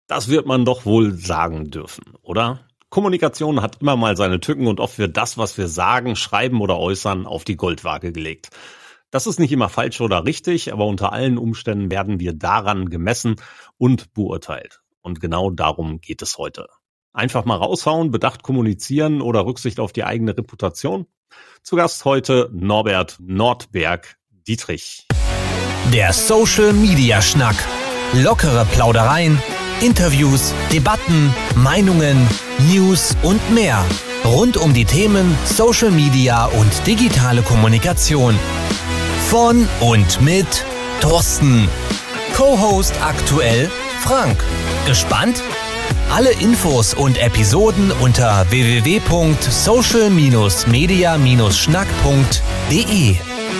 Das wird man doch wohl sagen dürfen, oder? Kommunikation hat immer mal seine Tücken und oft wird das, was wir sagen, schreiben oder äußern, auf die Goldwaage gelegt. Das ist nicht immer falsch oder richtig, aber unter allen Umständen werden wir daran gemessen und beurteilt. Und genau darum geht es heute. Einfach mal raushauen, bedacht kommunizieren oder Rücksicht auf die eigene Reputation? Zu Gast heute Norbert Nordberg-Dietrich. Der Social Media Schnack. Lockere Plaudereien, Interviews, Debatten, Meinungen, News und mehr. Rund um die Themen Social Media und digitale Kommunikation. Von und mit Thorsten. Co-Host aktuell Frank. Gespannt? Alle Infos und Episoden unter www.social-media-schnack.de.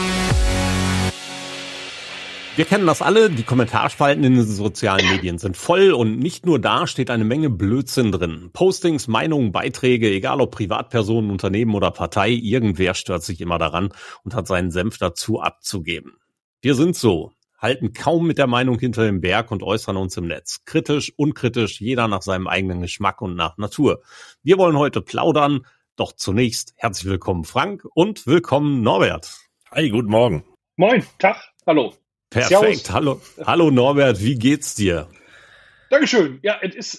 Wir kennen das alle, die Kommentarspalten in den sozialen Medien sind voll und nicht nur da steht eine Menge Blödsinn drin. Postings, Meinungen, Beiträge, egal ob Privatpersonen, Unternehmen oder Partei, irgendwer stört sich immer daran und hat seinen Senf dazu abzugeben. Wir sind so, halten kaum mit der Meinung hinter dem Berg und äußern uns im Netz. Kritisch, unkritisch, jeder nach seinem eigenen Geschmack und nach Natur. Wir wollen heute plaudern, doch zunächst herzlich willkommen Frank und willkommen Norbert. Hi, guten Morgen. Moin, Tag, hallo. Perfekt, hallo Norbert, wie geht's dir? Dankeschön. Ja, es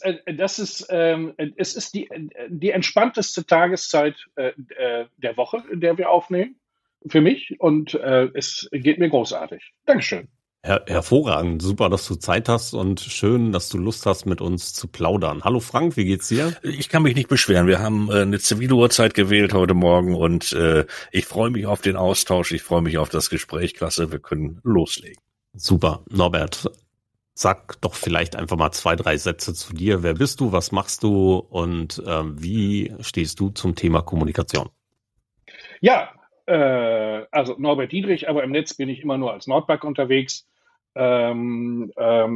ist die entspannteste Tageszeit der Woche, in der wir aufnehmen, für mich, und es geht mir großartig. Dankeschön. Hervorragend, super, dass du Zeit hast und schön, dass du Lust hast, mit uns zu plaudern. Hallo Frank, wie geht's dir? Ich kann mich nicht beschweren. Wir haben eine Ziviluhrzeit gewählt heute Morgen und ich freue mich auf den Austausch, ich freue mich auf das Gespräch. Klasse, wir können loslegen. Super, Norbert, sag doch vielleicht einfach mal 2, 3 Sätze zu dir. Wer bist du, was machst du und wie stehst du zum Thema Kommunikation? Ja, also Norbert Dietrich, aber im Netz bin ich immer nur als Nordberg unterwegs. Ich bin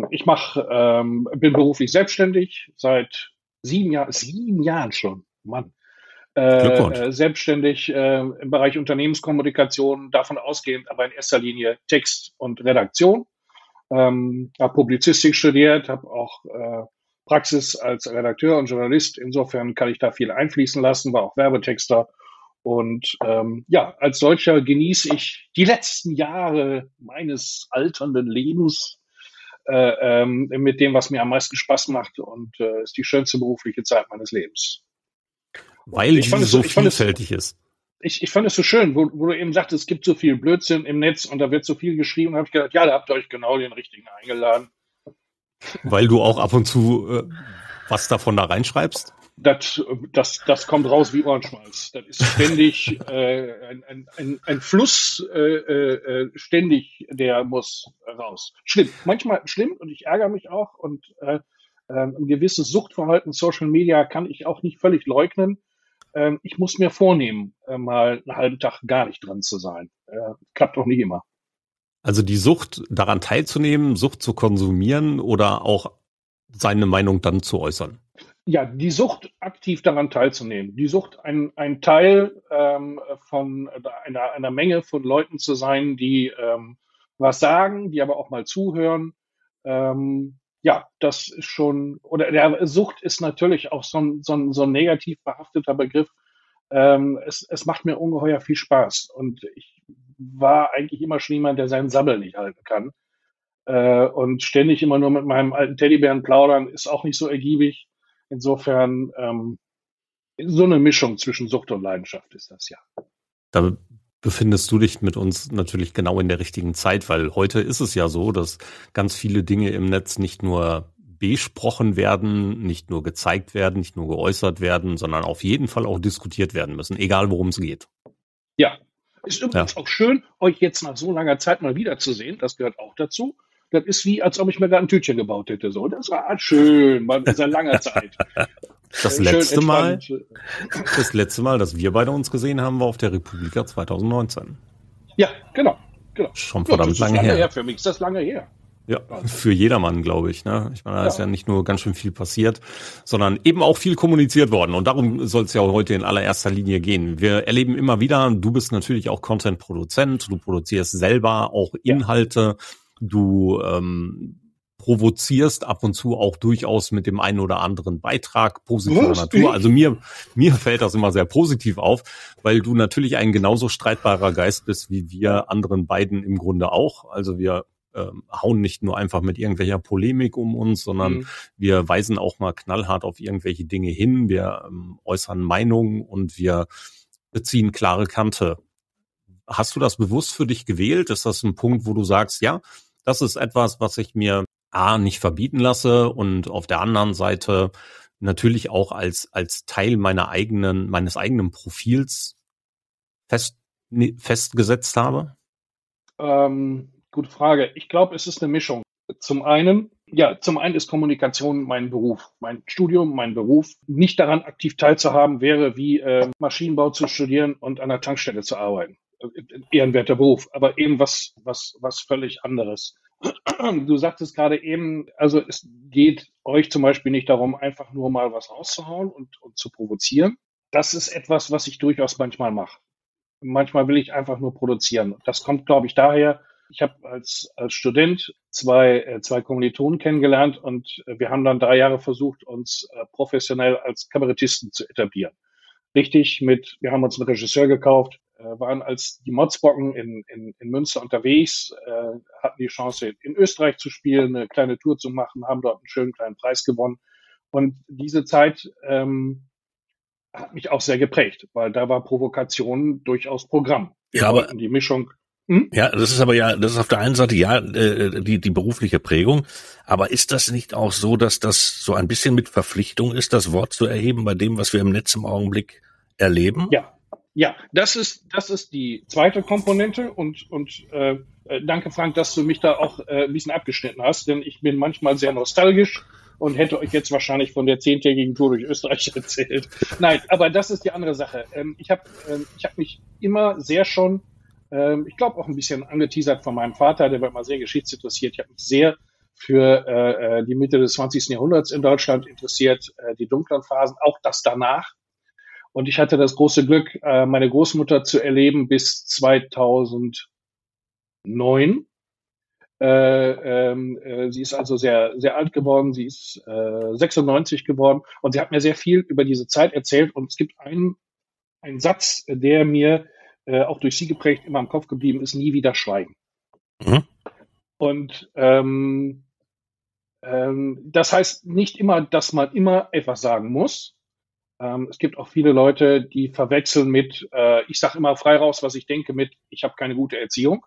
beruflich selbstständig seit 7 Jahren schon, Mann. Selbstständig im Bereich Unternehmenskommunikation, davon ausgehend aber in erster Linie Text und Redaktion. Habe Publizistik studiert, habe auch Praxis als Redakteur und Journalist. Insofern kann ich da viel einfließen lassen, war auch Werbetexter. Und als solcher genieße ich die letzten Jahre meines alternden Lebens mit dem, was mir am meisten Spaß macht, und ist die schönste berufliche Zeit meines Lebens. Weil die so vielfältig ist. Ich fand es so schön, wo du eben sagtest, es gibt so viel Blödsinn im Netz und da wird so viel geschrieben. Da habe ich gedacht, ja, da habt ihr euch genau den richtigen eingeladen. Weil du auch ab und zu was davon da reinschreibst? Das kommt raus wie Ohrenschmalz. Das ist ständig ein Fluss, ständig, der muss raus. Schlimm, manchmal schlimm, und ich ärgere mich auch, und ein gewisses Suchtverhalten Social Media kann ich auch nicht völlig leugnen. Ich muss mir vornehmen, mal einen halben Tag gar nicht dran zu sein. Klappt auch nicht immer. Also die Sucht, daran teilzunehmen, Sucht zu konsumieren oder auch seine Meinung dann zu äußern? Ja, die Sucht, aktiv daran teilzunehmen. Die Sucht, ein Teil von einer Menge von Leuten zu sein, die was sagen, die aber auch mal zuhören. Das ist schon, oder der Sucht ist natürlich auch so ein negativ behafteter Begriff. Es macht mir ungeheuer viel Spaß, und ich war eigentlich immer schon jemand, der seinen Sabbel nicht halten kann. Und ständig immer nur mit meinem alten Teddybären plaudern ist auch nicht so ergiebig. Insofern so eine Mischung zwischen Sucht und Leidenschaft ist das, ja. Da befindest du dich mit uns natürlich genau in der richtigen Zeit, weil heute ist es ja so, dass ganz viele Dinge im Netz nicht nur besprochen werden, nicht nur gezeigt werden, nicht nur geäußert werden, sondern auf jeden Fall auch diskutiert werden müssen, egal worum es geht. Ja, ist übrigens auch schön, euch jetzt nach so langer Zeit mal wiederzusehen. Das gehört auch dazu. Das ist wie, als ob ich mir gerade ein Tütchen gebaut hätte. So, das war schön, seit langer Zeit. Das letzte Mal, dass wir beide uns gesehen haben, war auf der Republika 2019. Ja, genau. Schon verdammt lange her. Für mich ist das lange her. Ja, für jedermann, glaube ich. Ne? Ich meine, da ist ja nicht nur ganz schön viel passiert, sondern eben auch viel kommuniziert worden. Und darum soll es ja heute in allererster Linie gehen. Wir erleben immer wieder, du bist natürlich auch Content-Produzent, du produzierst selber auch Inhalte, du provozierst, ab und zu auch durchaus mit dem einen oder anderen Beitrag positiver Natur. Also mir fällt das immer sehr positiv auf, weil du natürlich ein genauso streitbarer Geist bist wie wir anderen beiden im Grunde auch. Also wir hauen nicht nur einfach mit irgendwelcher Polemik um uns, sondern wir weisen auch mal knallhart auf irgendwelche Dinge hin. Wir äußern Meinungen und wir beziehen klare Kante. Hast du das bewusst für dich gewählt? Ist das ein Punkt, wo du sagst, ja, das ist etwas, was ich mir nicht verbieten lasse und auf der anderen Seite natürlich auch als Teil meines eigenen Profils festgesetzt habe? Gute Frage. Ich glaube, es ist eine Mischung. Zum einen ist Kommunikation mein Beruf, mein Studium, mein Beruf. Nicht daran aktiv teilzuhaben wäre wie Maschinenbau zu studieren und an der Tankstelle zu arbeiten. Ehrenwerter Beruf, aber eben was völlig anderes. Du sagtest gerade eben, also es geht euch zum Beispiel nicht darum, einfach nur mal was rauszuhauen und zu provozieren. Das ist etwas, was ich durchaus manchmal mache. Manchmal will ich einfach nur produzieren. Das kommt, glaube ich, daher. Ich habe als Student zwei Kommilitonen kennengelernt und wir haben dann 3 Jahre versucht, uns professionell als Kabarettisten zu etablieren. Wir haben uns einen Regisseur gekauft, waren als die Motzbocken in Münster unterwegs, hatten die Chance, in Österreich zu spielen, eine kleine Tour zu machen, haben dort einen schönen kleinen Preis gewonnen. Und diese Zeit hat mich auch sehr geprägt, weil da war Provokation durchaus Programm. Ja, aber die Mischung. Ja, das ist auf der einen Seite die berufliche Prägung, aber ist das nicht auch so, dass das so ein bisschen mit Verpflichtung ist, das Wort zu erheben bei dem, was wir im Netz im Augenblick erleben? Ja, das ist die zweite Komponente und danke Frank, dass du mich da auch ein bisschen abgeschnitten hast, denn ich bin manchmal sehr nostalgisch und hätte euch jetzt wahrscheinlich von der 10-tägigen Tour durch Österreich erzählt. Nein, aber das ist die andere Sache. Ich hab mich immer sehr schon ich glaube auch ein bisschen angeteasert von meinem Vater, der war immer sehr geschichtsinteressiert. Ich habe mich sehr für die Mitte des 20. Jahrhunderts in Deutschland interessiert, die dunklen Phasen, auch das danach. Und ich hatte das große Glück, meine Großmutter zu erleben bis 2009. Sie ist also sehr, sehr alt geworden. Sie ist 96 geworden. Und sie hat mir sehr viel über diese Zeit erzählt. Und es gibt einen Satz, der mir auch durch sie geprägt immer im Kopf geblieben ist: nie wieder schweigen. Mhm. Und das heißt nicht immer, dass man immer etwas sagen muss. Es gibt auch viele Leute, die verwechseln mit, ich sage immer frei raus, was ich denke, mit, ich habe keine gute Erziehung.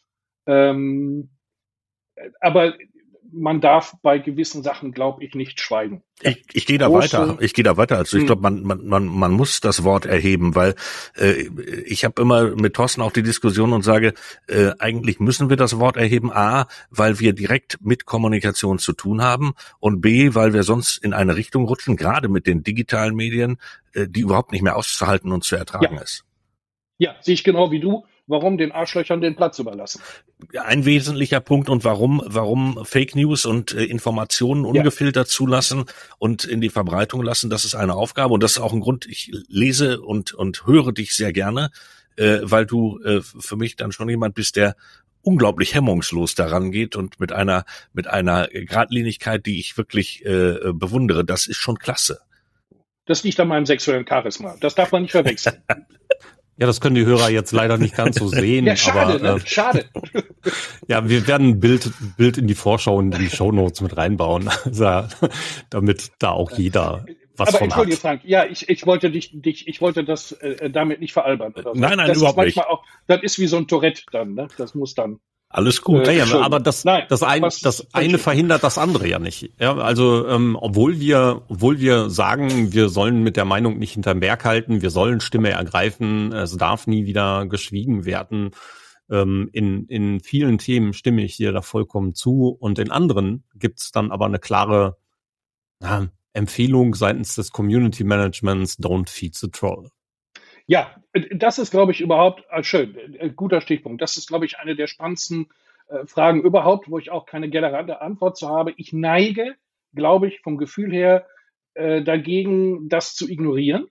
Aber man darf bei gewissen Sachen, glaube ich, nicht schweigen. Ich gehe da weiter. Also ich glaube, man muss das Wort erheben, weil ich habe immer mit Thorsten auch die Diskussion und sage, eigentlich müssen wir das Wort erheben, A, weil wir direkt mit Kommunikation zu tun haben und B, weil wir sonst in eine Richtung rutschen, gerade mit den digitalen Medien, die überhaupt nicht mehr auszuhalten und zu ertragen ist. Ja, sehe ich genau wie du. Warum den Arschlöchern den Platz überlassen? Ein wesentlicher Punkt und warum Fake News und Informationen ungefiltert zulassen und in die Verbreitung lassen, das ist eine Aufgabe und das ist auch ein Grund, ich lese und höre dich sehr gerne, weil du für mich dann schon jemand bist, der unglaublich hemmungslos daran geht und mit einer Geradlinigkeit, die ich wirklich bewundere. Das ist schon klasse. Das liegt an meinem sexuellen Charisma. Das darf man nicht verwechseln. Ja, das können die Hörer jetzt leider nicht ganz so sehen. Ja, schade, aber, schade. Ja, wir werden ein Bild in die Vorschau und in die Shownotes mit reinbauen, also, damit da auch jeder was aber von hat. Entschuldige, Frank, ja, ich wollte das damit nicht veralbern oder so. Nein, das überhaupt ist manchmal nicht. Auch, das ist wie so ein Tourette dann, ne? Das muss dann. Alles gut. Ja, aber das eine verhindert das andere ja nicht. Ja, also obwohl wir sagen, wir sollen mit der Meinung nicht hinterm Berg halten, wir sollen Stimme ergreifen, es darf nie wieder geschwiegen werden. In vielen Themen stimme ich dir da vollkommen zu und in anderen gibt's dann aber eine klare Empfehlung seitens des Community Managements: Don't feed the troll. Ja, das ist, glaube ich, überhaupt schön. Guter Stichpunkt. Das ist, glaube ich, eine der spannendsten Fragen überhaupt, wo ich auch keine generelle Antwort zu habe. Ich neige, glaube ich, vom Gefühl her dagegen, das zu ignorieren,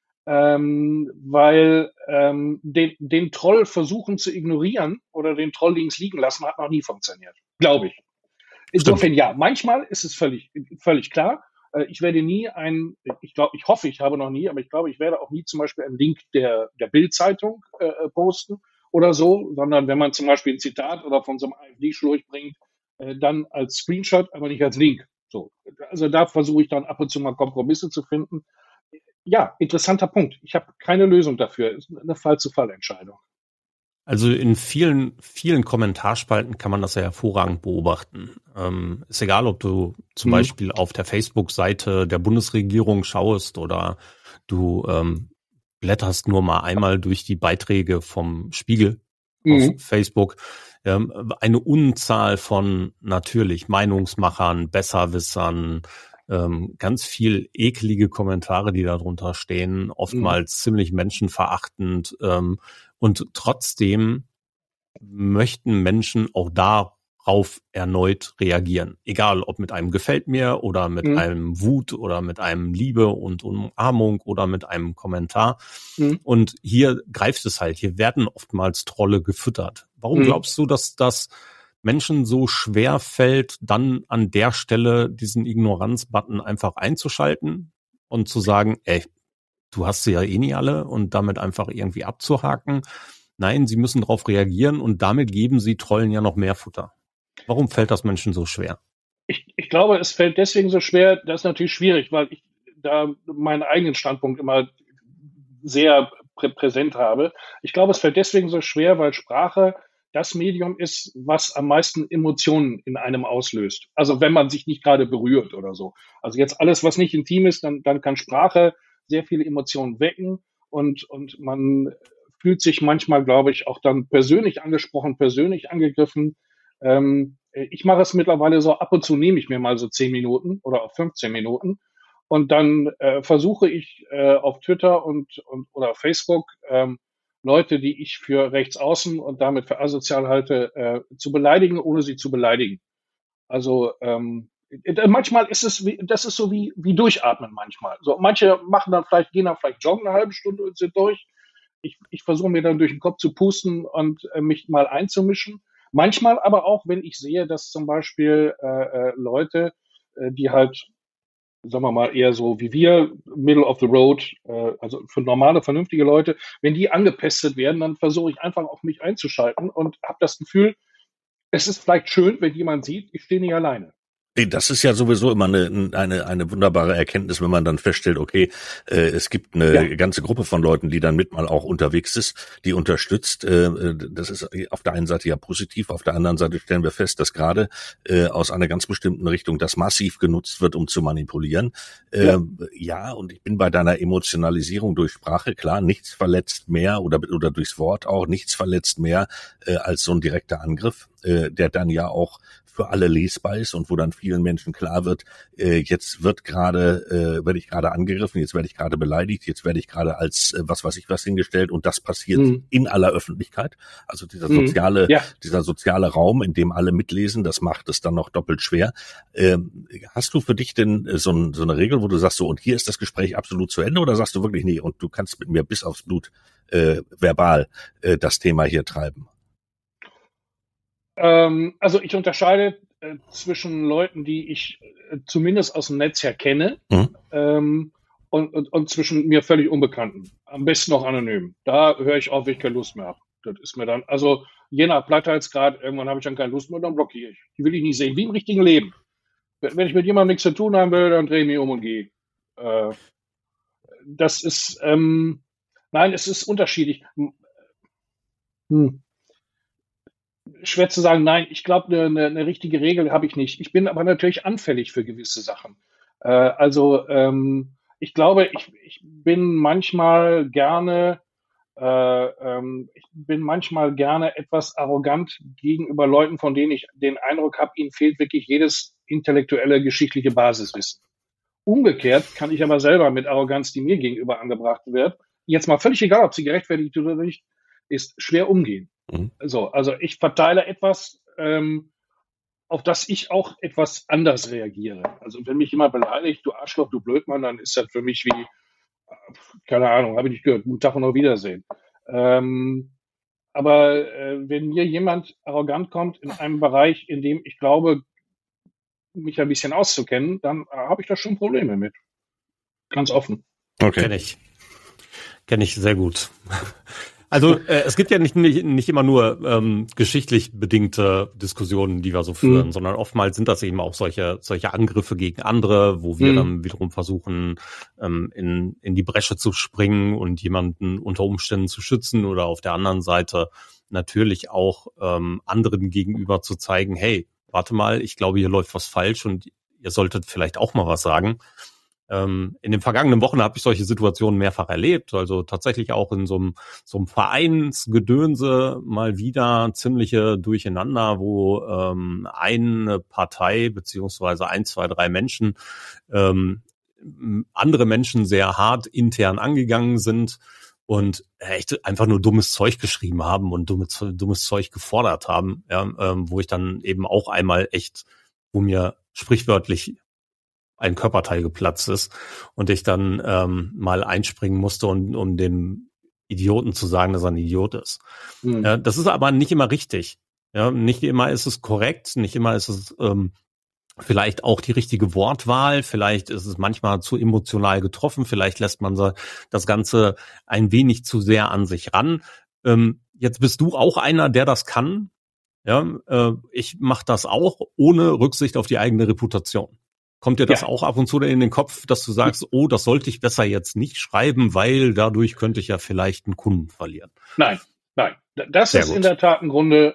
weil den Troll versuchen zu ignorieren oder den Troll links liegen lassen, hat noch nie funktioniert. Glaube ich. Insofern ja, manchmal ist es völlig klar. Ich werde nie ich hoffe, ich habe noch nie, aber ich glaube, ich werde auch nie zum Beispiel einen Link der Bild-Zeitung posten oder so, sondern wenn man zum Beispiel ein Zitat oder von so einem AfD-Schluch bringt, dann als Screenshot, aber nicht als Link. So. Also da versuche ich dann ab und zu mal Kompromisse zu finden. Ja, interessanter Punkt. Ich habe keine Lösung dafür. Es ist eine Fall-zu-Fall-Entscheidung. Also in vielen Kommentarspalten kann man das ja hervorragend beobachten. Ist egal, ob du zum Beispiel auf der Facebook-Seite der Bundesregierung schaust oder du blätterst nur mal einmal durch die Beiträge vom Spiegel auf Facebook. Eine Unzahl von natürlich Meinungsmachern, Besserwissern, ganz viel eklige Kommentare, die da drunter stehen, oftmals ziemlich menschenverachtend, und trotzdem möchten Menschen auch darauf erneut reagieren. Egal, ob mit einem Gefällt mir oder mit einem Wut oder mit einem Liebe und Umarmung oder mit einem Kommentar. Und hier greift es halt. Hier werden oftmals Trolle gefüttert. Warum glaubst du, dass das Menschen so schwer fällt, dann an der Stelle diesen Ignoranz-Button einfach einzuschalten und zu sagen, ey, du hast sie ja eh nie alle und damit einfach irgendwie abzuhaken? Nein, sie müssen darauf reagieren und damit geben sie Trollen ja noch mehr Futter. Warum fällt das Menschen so schwer? Ich glaube, es fällt deswegen so schwer, das ist natürlich schwierig, weil ich da meinen eigenen Standpunkt immer sehr präsent habe. Ich glaube, es fällt deswegen so schwer, weil Sprache das Medium ist, was am meisten Emotionen in einem auslöst. Also wenn man sich nicht gerade berührt oder so. Also jetzt alles, was nicht intim ist, dann kann Sprache sehr viele Emotionen wecken und man fühlt sich manchmal, glaube ich, auch dann persönlich angesprochen, persönlich angegriffen. Ich mache es mittlerweile so, ab und zu nehme ich mir mal so 10 Minuten oder auch 15 Minuten und dann versuche ich auf Twitter oder Facebook Leute, die ich für rechtsaußen und damit für asozial halte, zu beleidigen, ohne sie zu beleidigen. Also manchmal ist das ist so wie durchatmen manchmal. So, manche gehen dann vielleicht joggen eine halbe Stunde und sind durch. Ich versuche mir dann durch den Kopf zu pusten und mich mal einzumischen. Manchmal aber auch, wenn ich sehe, dass zum Beispiel Leute, die halt, sagen wir mal, eher so wie wir, Middle of the Road, also für normale, vernünftige Leute, wenn die angepestet werden, dann versuche ich einfach auf mich einzuschalten und habe das Gefühl, es ist vielleicht schön, wenn jemand sieht, ich stehe nicht alleine. Das ist ja sowieso immer eine wunderbare Erkenntnis, wenn man dann feststellt, okay, es gibt eine ganze Gruppe von Leuten, die dann mit mal auch unterwegs ist, die unterstützt. Das ist auf der einen Seite ja positiv, auf der anderen Seite stellen wir fest, dass gerade aus einer ganz bestimmten Richtung das massiv genutzt wird, um zu manipulieren. Ja, und ich bin bei deiner Emotionalisierung durch Sprache, klar, nichts verletzt mehr oder durchs Wort auch, nichts verletzt mehr als so ein direkter Angriff, der dann ja auch für alle lesbar ist und wo dann vielen Menschen klar wird, jetzt werde ich gerade angegriffen, jetzt werde ich gerade beleidigt, jetzt werde ich gerade als was weiß ich was hingestellt und das passiert in aller Öffentlichkeit. Also dieser soziale Raum, in dem alle mitlesen, das macht es dann noch doppelt schwer. Hast du für dich denn so eine Regel, wo du sagst, so und hier ist das Gespräch absolut zu Ende, oder sagst du wirklich, nee, und du kannst mit mir bis aufs Blut verbal das Thema hier treiben? Also ich unterscheide zwischen Leuten, die ich zumindest aus dem Netz her kenne, und zwischen mir völlig Unbekannten. Am besten noch anonym. Da höre ich auf, wenn ich keine Lust mehr habe. Das ist mir dann, also je nach Plattheitsgrad, irgendwann habe ich dann keine Lust mehr, dann blockiere ich. Die will ich nicht sehen, wie im richtigen Leben. Wenn ich mit jemandem nichts zu tun haben will, dann drehe ich mich um und gehe. Das ist, nein, es ist unterschiedlich. Schwer zu sagen, nein, ich glaube, eine richtige Regel habe ich nicht. Ich bin aber natürlich anfällig für gewisse Sachen. Ich glaube, ich bin manchmal gerne etwas arrogant gegenüber Leuten, von denen ich den Eindruck habe, ihnen fehlt wirklich jedes intellektuelle, geschichtliche Basiswissen. Umgekehrt kann ich aber selber mit Arroganz, die mir gegenüber angebracht wird, jetzt mal völlig egal, ob sie gerechtfertigt ist oder nicht, ist schwer umgehen. Also ich verteile etwas, auf das ich auch etwas anders reagiere. Also wenn mich jemand beleidigt, du Arschloch, du Blödmann, dann ist das für mich wie, keine Ahnung, habe ich nicht gehört, guten Tag und auf Wiedersehen. Wenn mir jemand arrogant kommt in einem Bereich, in dem ich glaube, mich ein bisschen auszukennen, dann habe ich da schon Probleme mit. Ganz offen. Okay. Kenn ich sehr gut. Also es gibt ja nicht immer nur geschichtlich bedingte Diskussionen, die wir so führen, sondern oftmals sind das eben auch solche Angriffe gegen andere, wo wir dann wiederum versuchen, in die Bresche zu springen und jemanden unter Umständen zu schützen oder auf der anderen Seite natürlich auch anderen gegenüber zu zeigen, hey, warte mal, ich glaube, hier läuft was falsch und ihr solltet vielleicht auch mal was sagen. In den vergangenen Wochen habe ich solche Situationen mehrfach erlebt, also tatsächlich auch in so einem Vereinsgedönse mal wieder ziemliche Durcheinander, wo eine Partei beziehungsweise 1, 2, 3 Menschen andere Menschen sehr hart intern angegangen sind und echt einfach nur dummes Zeug geschrieben haben und dummes Zeug gefordert haben, ja, wo ich dann eben auch einmal echt, wo mir sprichwörtlich ein Körperteil geplatzt ist und ich dann mal einspringen musste, um dem Idioten zu sagen, dass er ein Idiot ist. Ja, das ist aber nicht immer richtig. Ja, nicht immer ist es korrekt, nicht immer ist es vielleicht auch die richtige Wortwahl, vielleicht ist es manchmal zu emotional getroffen, vielleicht lässt man das Ganze ein wenig zu sehr an sich ran. Jetzt bist du auch einer, der das kann. Ja, ich mache das auch ohne Rücksicht auf die eigene Reputation. Kommt dir das auch ab und zu in den Kopf, dass du sagst, oh, das sollte ich besser jetzt nicht schreiben, weil dadurch könnte ich ja vielleicht einen Kunden verlieren? Nein. Das ist in der Tat im Grunde,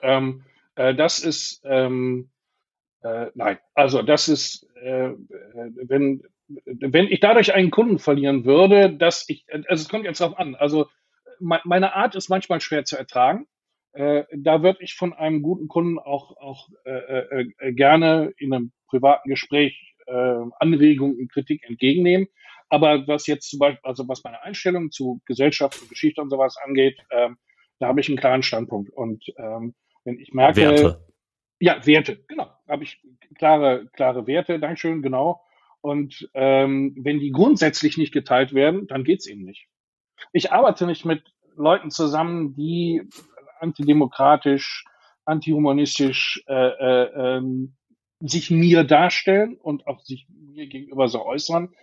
nein. Also das ist, wenn ich dadurch einen Kunden verlieren würde, also es kommt jetzt drauf an. Also meine Art ist manchmal schwer zu ertragen. Da würde ich von einem guten Kunden auch gerne in einem privaten Gespräch Anregungen und Kritik entgegennehmen. Aber was jetzt zum Beispiel, also was meine Einstellung zu Gesellschaft und Geschichte und sowas angeht, da habe ich einen klaren Standpunkt. Und wenn ich merke, Werte. Ja, Werte, genau. Habe ich klare Werte, Dankeschön, genau. Und wenn die grundsätzlich nicht geteilt werden, dann geht's eben nicht. Ich arbeite nicht mit Leuten zusammen, die antidemokratisch, antihumanistisch sich mir darstellen und auch sich mir gegenüber so äußern.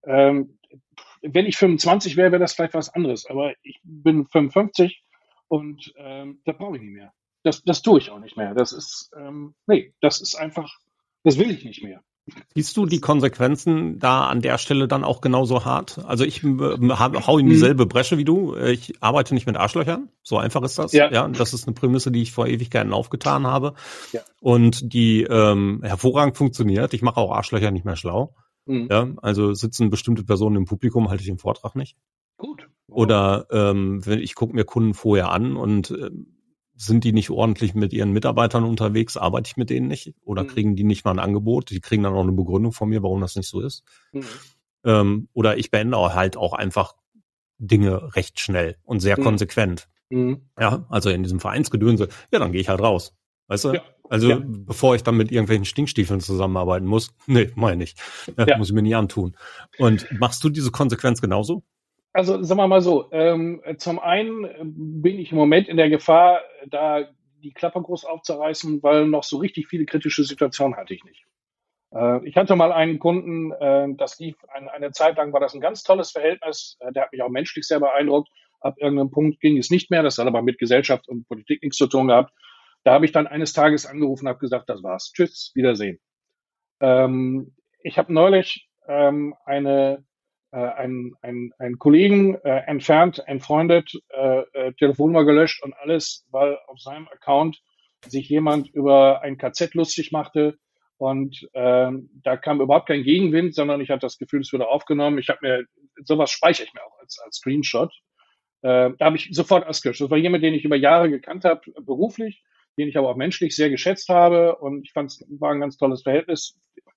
Wenn ich 25 wäre, wäre das vielleicht was anderes. Aber ich bin 55 und da brauche ich nicht mehr. Das tue ich auch nicht mehr. Das ist, das ist einfach, das will ich nicht mehr. Siehst du die Konsequenzen da an der Stelle dann auch genauso hart? Also ich hau in dieselbe Bresche wie du. Ich arbeite nicht mit Arschlöchern. So einfach ist das. Ja, das ist eine Prämisse, die ich vor Ewigkeiten aufgetan habe. Ja. Und die hervorragend funktioniert. Ich mache auch Arschlöcher nicht mehr schlau. Ja, also sitzen bestimmte Personen im Publikum, halte ich den Vortrag nicht. Gut. Oder ich gucke mir Kunden vorher an und sind die nicht ordentlich mit ihren Mitarbeitern unterwegs, arbeite ich mit denen nicht oder kriegen die nicht mal ein Angebot, die kriegen dann auch eine Begründung von mir, warum das nicht so ist. Oder ich beende halt auch einfach Dinge recht schnell und sehr konsequent. Ja, also in diesem Vereinsgedönse, ja, dann gehe ich halt raus. Weißt du? Ja. Also bevor ich dann mit irgendwelchen Stinkstiefeln zusammenarbeiten muss, nee, meine ich. Muss ich mir nie antun. Und machst du diese Konsequenz genauso? Also sagen wir mal so, zum einen bin ich im Moment in der Gefahr, da die Klappe groß aufzureißen, weil noch so richtig viele kritische Situationen hatte ich nicht. Ich hatte mal einen Kunden, das lief eine Zeit lang, war das ein ganz tolles Verhältnis, der hat mich auch menschlich sehr beeindruckt. Ab irgendeinem Punkt ging es nicht mehr, das hat aber mit Gesellschaft und Politik nichts zu tun gehabt. Da habe ich dann eines Tages angerufen und habe gesagt, das war's, tschüss, Wiedersehen. Ich habe neulich einen Kollegen entfernt, entfreundet, Telefonnummer gelöscht und alles, weil auf seinem Account sich jemand über ein KZ lustig machte und da kam überhaupt kein Gegenwind, sondern ich hatte das Gefühl, es wurde aufgenommen. Sowas speichere ich mir auch als Screenshot. Da habe ich sofort ausgelöscht. Das war jemand, den ich über Jahre gekannt habe, beruflich, den ich aber auch menschlich sehr geschätzt habe und ich fand es war ein ganz tolles Verhältnis.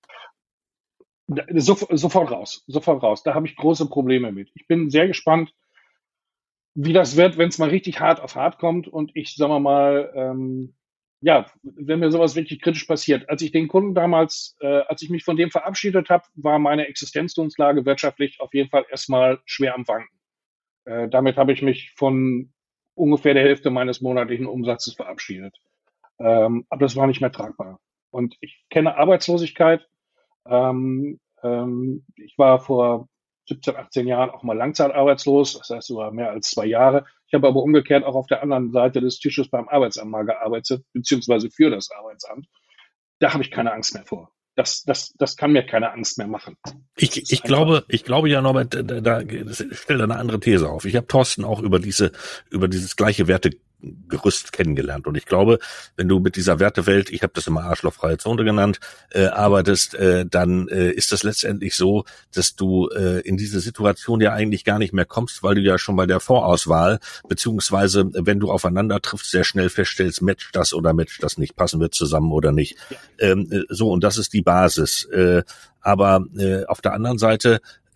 Sofort raus. Da habe ich große Probleme mit. Ich bin sehr gespannt, wie das wird, wenn es mal richtig hart auf hart kommt und ich, sagen wir mal, wenn mir sowas wirklich kritisch passiert. Als ich den Kunden damals, als ich mich von dem verabschiedet habe, war meine Existenzgrundlage wirtschaftlich auf jeden Fall erstmal schwer am Wanken. Damit habe ich mich von ungefähr der Hälfte meines monatlichen Umsatzes verabschiedet. Aber das war nicht mehr tragbar. Und ich kenne Arbeitslosigkeit. Ich war vor 17, 18 Jahren auch mal langzeitarbeitslos, das heißt sogar mehr als 2 Jahre. Ich habe aber umgekehrt auch auf der anderen Seite des Tisches beim Arbeitsamt mal gearbeitet, beziehungsweise für das Arbeitsamt. Da habe ich keine Angst mehr vor. Das kann mir keine Angst mehr machen. Ich glaube ja, Norbert, stell da eine andere These auf. Ich habe Thorsten auch über dieses gleiche Wertegerüst kennengelernt. Und ich glaube, wenn du mit dieser Wertewelt, ich habe das immer arschlochfreie Zone genannt, arbeitest, dann ist das letztendlich so, dass du in diese Situation ja eigentlich gar nicht mehr kommst, weil du ja schon bei der Vorauswahl, beziehungsweise wenn du aufeinander triffst, sehr schnell feststellst, matcht das oder matcht das nicht, passen wir zusammen oder nicht. Ja. Und das ist die Basis. Aber auf der anderen Seite,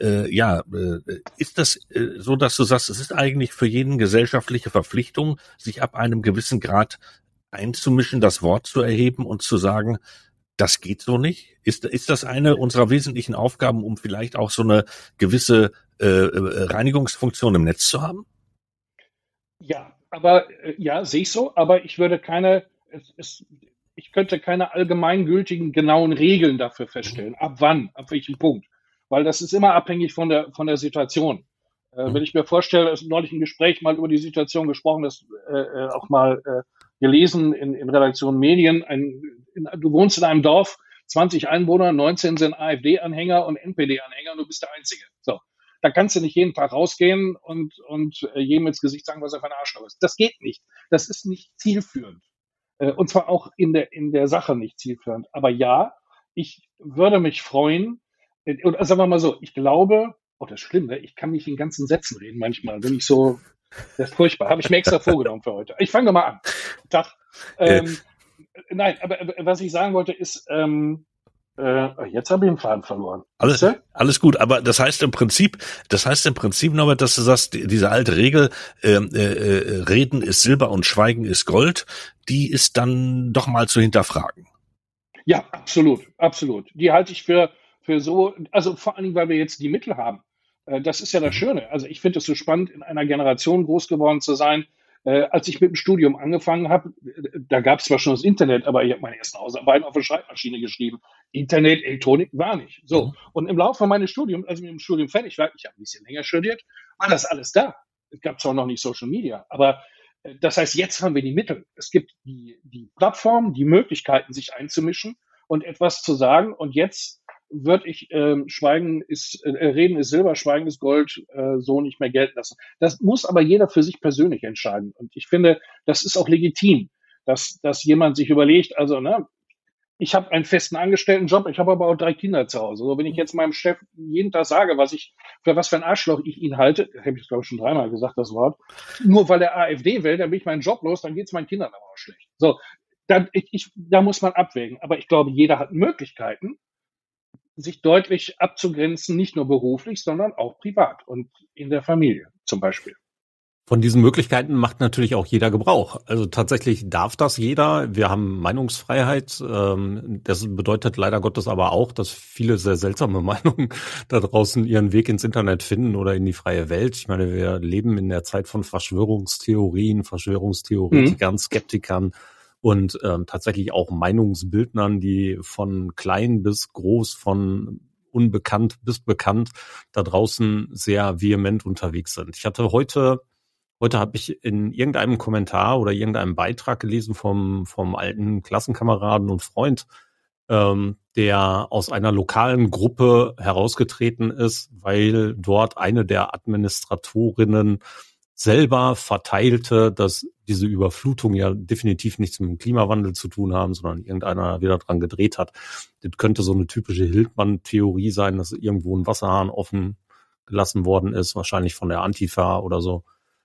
ist das so, dass du sagst, es ist eigentlich für jeden gesellschaftliche Verpflichtung, sich ab einem gewissen Grad einzumischen, das Wort zu erheben und zu sagen, das geht so nicht? Ist das eine unserer wesentlichen Aufgaben, um vielleicht auch so eine gewisse Reinigungsfunktion im Netz zu haben? Ja, aber sehe ich so, aber ich würde ich könnte keine allgemeingültigen, genauen Regeln dafür feststellen. Ab wann, ab welchem Punkt. Weil das ist immer abhängig von der Situation. Wenn ich mir vorstelle, es ist neulich ein Gespräch mal über die Situation gesprochen, das auch mal gelesen in Redaktion Medien. Du wohnst in einem Dorf, 20 Einwohner, 19 sind AfD-Anhänger und NPD-Anhänger und du bist der Einzige. So. Da kannst du nicht jeden Tag rausgehen und jedem ins Gesicht sagen, was er für ein Arschloch ist. Das geht nicht. Das ist nicht zielführend. Und zwar auch in der Sache nicht zielführend. Aber ja, ich würde mich freuen, und sagen wir mal so, ich glaube, das ist schlimm, ne? Ich kann nicht in ganzen Sätzen reden manchmal, wenn ich so, das ist furchtbar, habe ich mir extra vorgenommen für heute. Ich fange mal an. Tag. Nein, aber was ich sagen wollte ist, jetzt habe ich den Faden verloren. Alles gut, aber das heißt im Prinzip, Norbert, dass du sagst, diese alte Regel, Reden ist Silber und Schweigen ist Gold, die ist dann doch mal zu hinterfragen. Ja, absolut, absolut. Die halte ich für so, also vor allen Dingen, weil wir jetzt die Mittel haben. Das ist ja das Schöne. Also ich finde es so spannend, in einer Generation groß geworden zu sein. Als ich mit dem Studium angefangen habe, da gab es zwar schon das Internet, aber ich habe meine ersten Hausarbeiten auf der Schreibmaschine geschrieben. Internet, Elektronik war nicht. So. Und im Laufe meines Studiums, als ich mit dem Studium fertig war, ich habe ein bisschen länger studiert, war das alles da. Es gab zwar noch nicht Social Media, aber das heißt, jetzt haben wir die Mittel. Es gibt die Plattformen, die Möglichkeiten, sich einzumischen und etwas zu sagen. Und jetzt würde ich Reden ist Silber, Schweigen ist Gold so nicht mehr gelten lassen. Das muss aber jeder für sich persönlich entscheiden. Und ich finde, das ist auch legitim, dass jemand sich überlegt, also ich habe einen festen Angestelltenjob, ich habe aber auch 3 Kinder zu Hause. Also wenn ich jetzt meinem Chef jeden Tag sage, für was für ein Arschloch ich ihn halte, das habe ich glaube ich schon 3-mal gesagt, das Wort, nur weil er AfD will, dann bin ich meinen Job los, dann geht es meinen Kindern aber auch schlecht. So, da muss man abwägen. Aber ich glaube, jeder hat Möglichkeiten, sich deutlich abzugrenzen, nicht nur beruflich, sondern auch privat und in der Familie zum Beispiel. Von diesen Möglichkeiten macht natürlich auch jeder Gebrauch. Also tatsächlich darf das jeder. Wir haben Meinungsfreiheit. Das bedeutet leider Gottes aber auch, dass viele sehr seltsame Meinungen da draußen ihren Weg ins Internet finden oder in die freie Welt. Ich meine, wir leben in der Zeit von Verschwörungstheoretikern, Skeptikern und tatsächlich auch Meinungsbildnern, die von klein bis groß, von unbekannt bis bekannt da draußen sehr vehement unterwegs sind. Ich hatte heute habe ich in irgendeinem Kommentar oder irgendeinem Beitrag gelesen vom alten Klassenkameraden und Freund, der aus einer lokalen Gruppe herausgetreten ist, weil dort eine der Administratorinnen selber verteilte, dass diese Überflutung ja definitiv nichts mit dem Klimawandel zu tun haben, sondern irgendeiner wieder dran gedreht hat. Das könnte so eine typische Hildmann-Theorie sein, dass irgendwo ein Wasserhahn offen gelassen worden ist, wahrscheinlich von der Antifa oder so.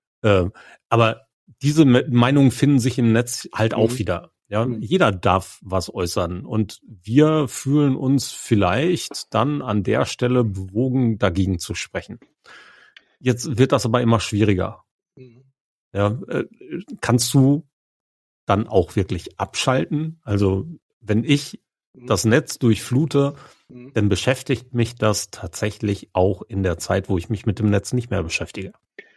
Aber diese Meinungen finden sich im Netz halt auch wieder. Ja, jeder darf was äußern und wir fühlen uns vielleicht dann an der Stelle bewogen, dagegen zu sprechen. Jetzt wird das aber immer schwieriger. Ja, kannst du dann auch wirklich abschalten? Also wenn ich das Netz durchflute, dann beschäftigt mich das tatsächlich auch in der Zeit, wo ich mich mit dem Netz nicht mehr beschäftige.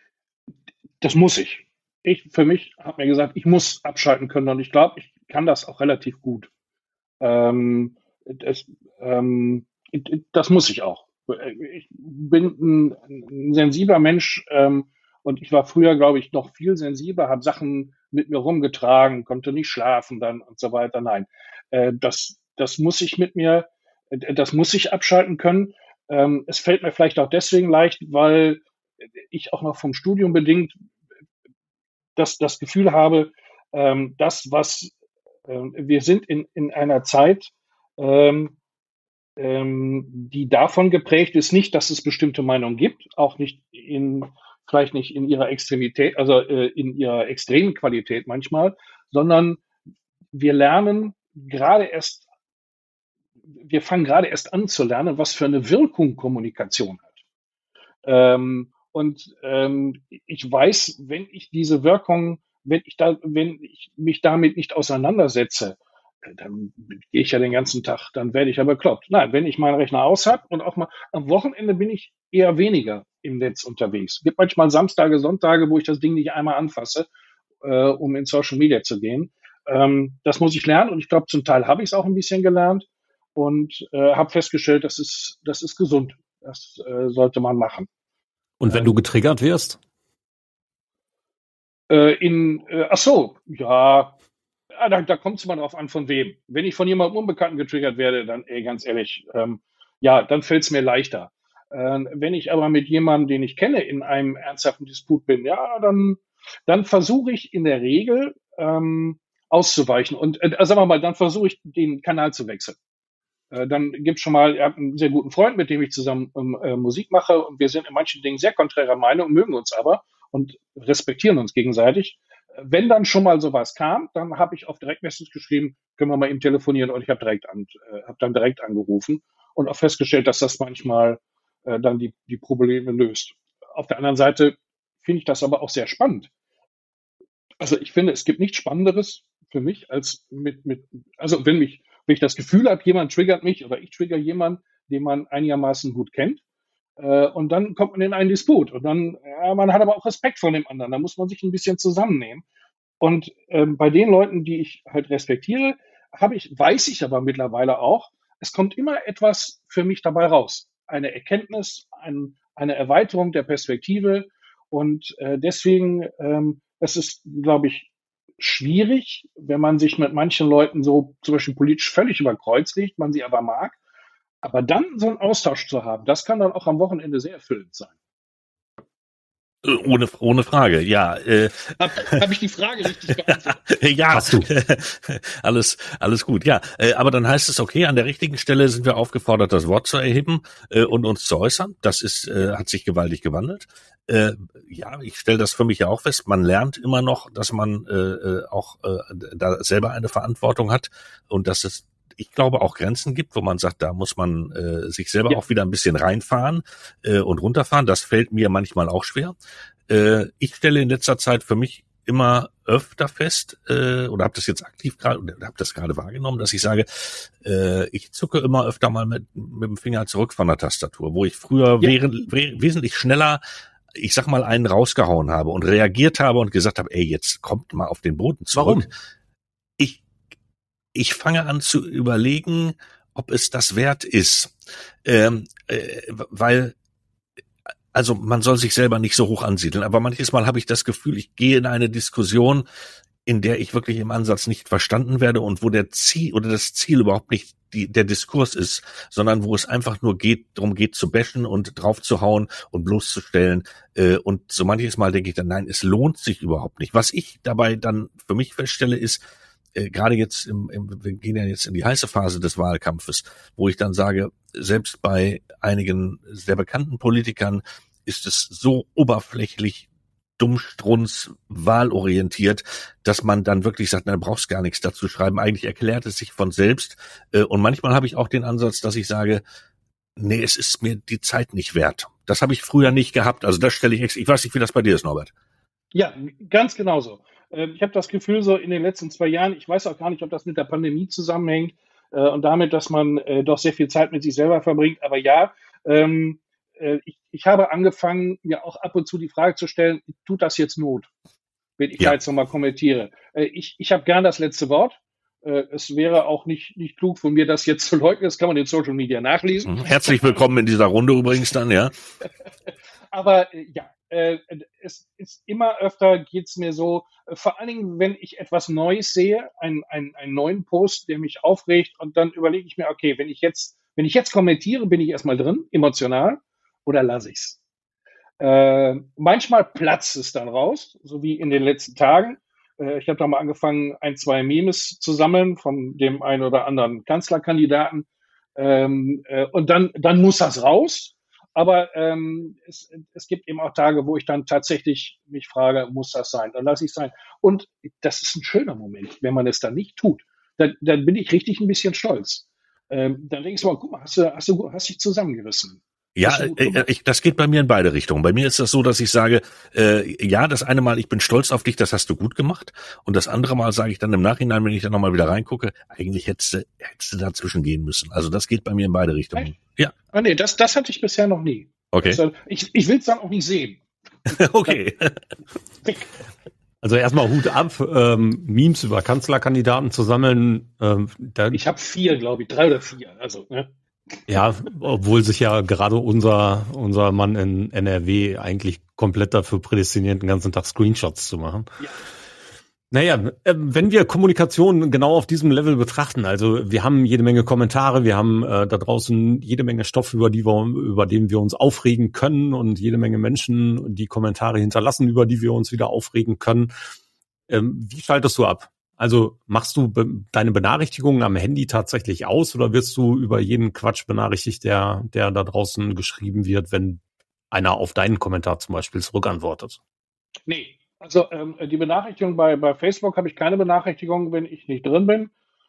Das muss ich. Ich für mich habe mir gesagt, ich muss abschalten können und ich glaube, ich kann das auch relativ gut. das muss ich auch. Ich bin ein sensibler Mensch, und ich war früher, glaube ich, noch viel sensibler, habe Sachen mit mir rumgetragen, konnte nicht schlafen dann und so weiter. Nein, das muss ich mit mir, das muss ich abschalten können. Es fällt mir vielleicht auch deswegen leicht, weil ich auch noch vom Studium bedingt das Gefühl habe, wir sind in einer Zeit, die davon geprägt ist, nicht, dass es bestimmte Meinungen gibt, auch nicht vielleicht nicht in ihrer Extremität, also in ihrer extremen Qualität manchmal, sondern wir lernen gerade erst, wir fangen gerade erst an zu lernen, was für eine Wirkung Kommunikation hat. Ich weiß, wenn ich diese Wirkung, wenn ich mich damit nicht auseinandersetze, dann gehe ich ja den ganzen Tag, dann werde ich ja bekloppt. Nein, wenn ich meinen Rechner aus habe und auch mal am Wochenende bin ich eher weniger im Netz unterwegs. Es gibt manchmal Samstage, Sonntage, wo ich das Ding nicht einmal anfasse, um in Social Media zu gehen. Das muss ich lernen und ich glaube, zum Teil habe ich es auch ein bisschen gelernt und habe festgestellt, das ist gesund. Das sollte man machen. Und wenn du getriggert wirst? Ach so, ja, da kommt es mal drauf an, von wem. Wenn ich von jemandem Unbekannten getriggert werde, dann, ganz ehrlich, ja, dann fällt es mir leichter. Wenn ich aber mit jemandem, den ich kenne, in einem ernsthaften Disput bin, ja, dann versuche ich in der Regel auszuweichen und sagen wir mal, dann versuche ich den Kanal zu wechseln. Dann gibt's schon mal, ich habe einen sehr guten Freund, mit dem ich zusammen Musik mache und wir sind in manchen Dingen sehr konträrer Meinung, mögen uns aber und respektieren uns gegenseitig. Wenn dann schon mal sowas kam, dann habe ich auf Direktmessage geschrieben, können wir mal eben telefonieren und ich habe dann direkt angerufen und auch festgestellt, dass das manchmal dann die Probleme löst. Auf der anderen Seite finde ich das aber auch sehr spannend. Also ich finde, es gibt nichts Spannenderes für mich als also wenn ich das Gefühl habe, jemand triggert mich oder ich trigger jemanden, den man einigermaßen gut kennt, und dann kommt man in einen Disput und dann, ja, man hat aber auch Respekt vor dem anderen, da muss man sich ein bisschen zusammennehmen. Und bei den Leuten, die ich halt respektiere, weiß ich aber mittlerweile auch, es kommt immer etwas für mich dabei raus. Eine Erkenntnis, eine Erweiterung der Perspektive und deswegen, es ist, glaube ich, schwierig, wenn man sich mit manchen Leuten so zum Beispiel politisch völlig über Kreuz legt, man sie aber mag. Aber dann so einen Austausch zu haben, das kann dann auch am Wochenende sehr erfüllend sein. Ohne Frage, ja. Hab ich die Frage richtig beantwortet? Ja, hast du. Alles gut, ja. Aber dann heißt es, okay, an der richtigen Stelle sind wir aufgefordert, das Wort zu erheben und uns zu äußern. Das hat sich gewaltig gewandelt. Ja, ich stelle das für mich ja auch fest. Man lernt immer noch, dass man auch da selber eine Verantwortung hat und dass es, ich glaube, auch Grenzen gibt, wo man sagt, da muss man sich selber auch wieder ein bisschen reinfahren und runterfahren. Das fällt mir manchmal auch schwer. Ich stelle in letzter Zeit für mich immer öfter fest, oder habe das jetzt aktiv gerade, oder habe das gerade wahrgenommen, dass ich sage, ich zucke immer öfter mal mit dem Finger zurück von der Tastatur, wo ich früher wesentlich schneller, ich sag mal, einen rausgehauen habe und reagiert habe und gesagt habe, ey, jetzt kommt mal auf den Boden zurück. Warum? Ich fange an zu überlegen, ob es das wert ist, weil, also man soll sich selber nicht so hoch ansiedeln, aber manches Mal habe ich das Gefühl, ich gehe in eine Diskussion, in der ich wirklich im Ansatz nicht verstanden werde und wo das Ziel überhaupt nicht der Diskurs ist, sondern wo es einfach nur darum geht zu bashen und draufzuhauen und bloßzustellen. Und so manches Mal denke ich dann, nein, es lohnt sich überhaupt nicht. Was ich dabei dann für mich feststelle, ist, gerade jetzt wir gehen ja jetzt in die heiße Phase des Wahlkampfes, wo ich dann sage, selbst bei einigen sehr bekannten Politikern ist es so oberflächlich, dummstrunz, wahlorientiert, dass man dann wirklich sagt, na, brauchst gar nichts dazu schreiben. Eigentlich erklärt es sich von selbst. Und manchmal habe ich auch den Ansatz, dass ich sage, nee, es ist mir die Zeit nicht wert. Das habe ich früher nicht gehabt. Also das stelle ich weiß nicht, wie das bei dir ist, Norbert. Ja, ganz genauso. Ich habe das Gefühl, so in den letzten 2 Jahren, ich weiß auch gar nicht, ob das mit der Pandemie zusammenhängt und damit, dass man doch sehr viel Zeit mit sich selber verbringt. Aber ja, ich habe angefangen, mir auch ab und zu die Frage zu stellen, tut das jetzt Not, wenn ich da jetzt nochmal kommentiere? Ich habe gern das letzte Wort. Es wäre auch nicht klug von mir, das jetzt zu leugnen. Das kann man in Social Media nachlesen. Herzlich willkommen in dieser Runde übrigens dann, ja. Aber es ist immer öfter geht's mir so, vor allen Dingen, wenn ich etwas Neues sehe, einen neuen Post, der mich aufregt, und dann überlege ich mir, okay, wenn ich jetzt kommentiere, bin ich erstmal drin, emotional, oder lasse ich's? Manchmal platzt es dann raus, so wie in den letzten Tagen. Ich habe da mal angefangen, 2 Memes zu sammeln von dem einen oder anderen Kanzlerkandidaten. Und dann muss das raus. Aber es gibt eben auch Tage, wo ich dann tatsächlich mich frage, muss das sein? Dann lasse ich es sein. Und das ist ein schöner Moment, wenn man es dann nicht tut. Dann bin ich richtig ein bisschen stolz. Dann denkst du mal, guck mal, hast dich zusammengerissen. Ja, das geht bei mir in beide Richtungen. Bei mir ist das so, dass ich sage, ja, das eine Mal, ich bin stolz auf dich, das hast du gut gemacht. Und das andere Mal sage ich dann im Nachhinein, wenn ich dann nochmal wieder reingucke, eigentlich hättest du dazwischen gehen müssen. Also das geht bei mir in beide Richtungen. Echt? Ja. Ah, nee, das hatte ich bisher noch nie. Okay. Also, ich will es dann auch nicht sehen. Okay. Also erstmal Hut ab, Memes über Kanzlerkandidaten zu sammeln. Ich habe 4, glaube ich, 3 oder 4. Also, ne? Ja, obwohl sich ja gerade unser Mann in NRW eigentlich komplett dafür prädestiniert, den ganzen Tag Screenshots zu machen. Ja. Naja, wenn wir Kommunikation genau auf diesem Level betrachten, also wir haben jede Menge Kommentare, wir haben da draußen jede Menge Stoff, über den wir uns aufregen können, und jede Menge Menschen, die Kommentare hinterlassen, über die wir uns wieder aufregen können. Wie schaltest du ab? Also machst du deine Benachrichtigungen am Handy tatsächlich aus, oder wirst du über jeden Quatsch benachrichtigt, der da draußen geschrieben wird, wenn einer auf deinen Kommentar zum Beispiel zurückantwortet? Nee, also die Benachrichtigung bei Facebook habe ich keine Benachrichtigung, wenn ich nicht drin bin.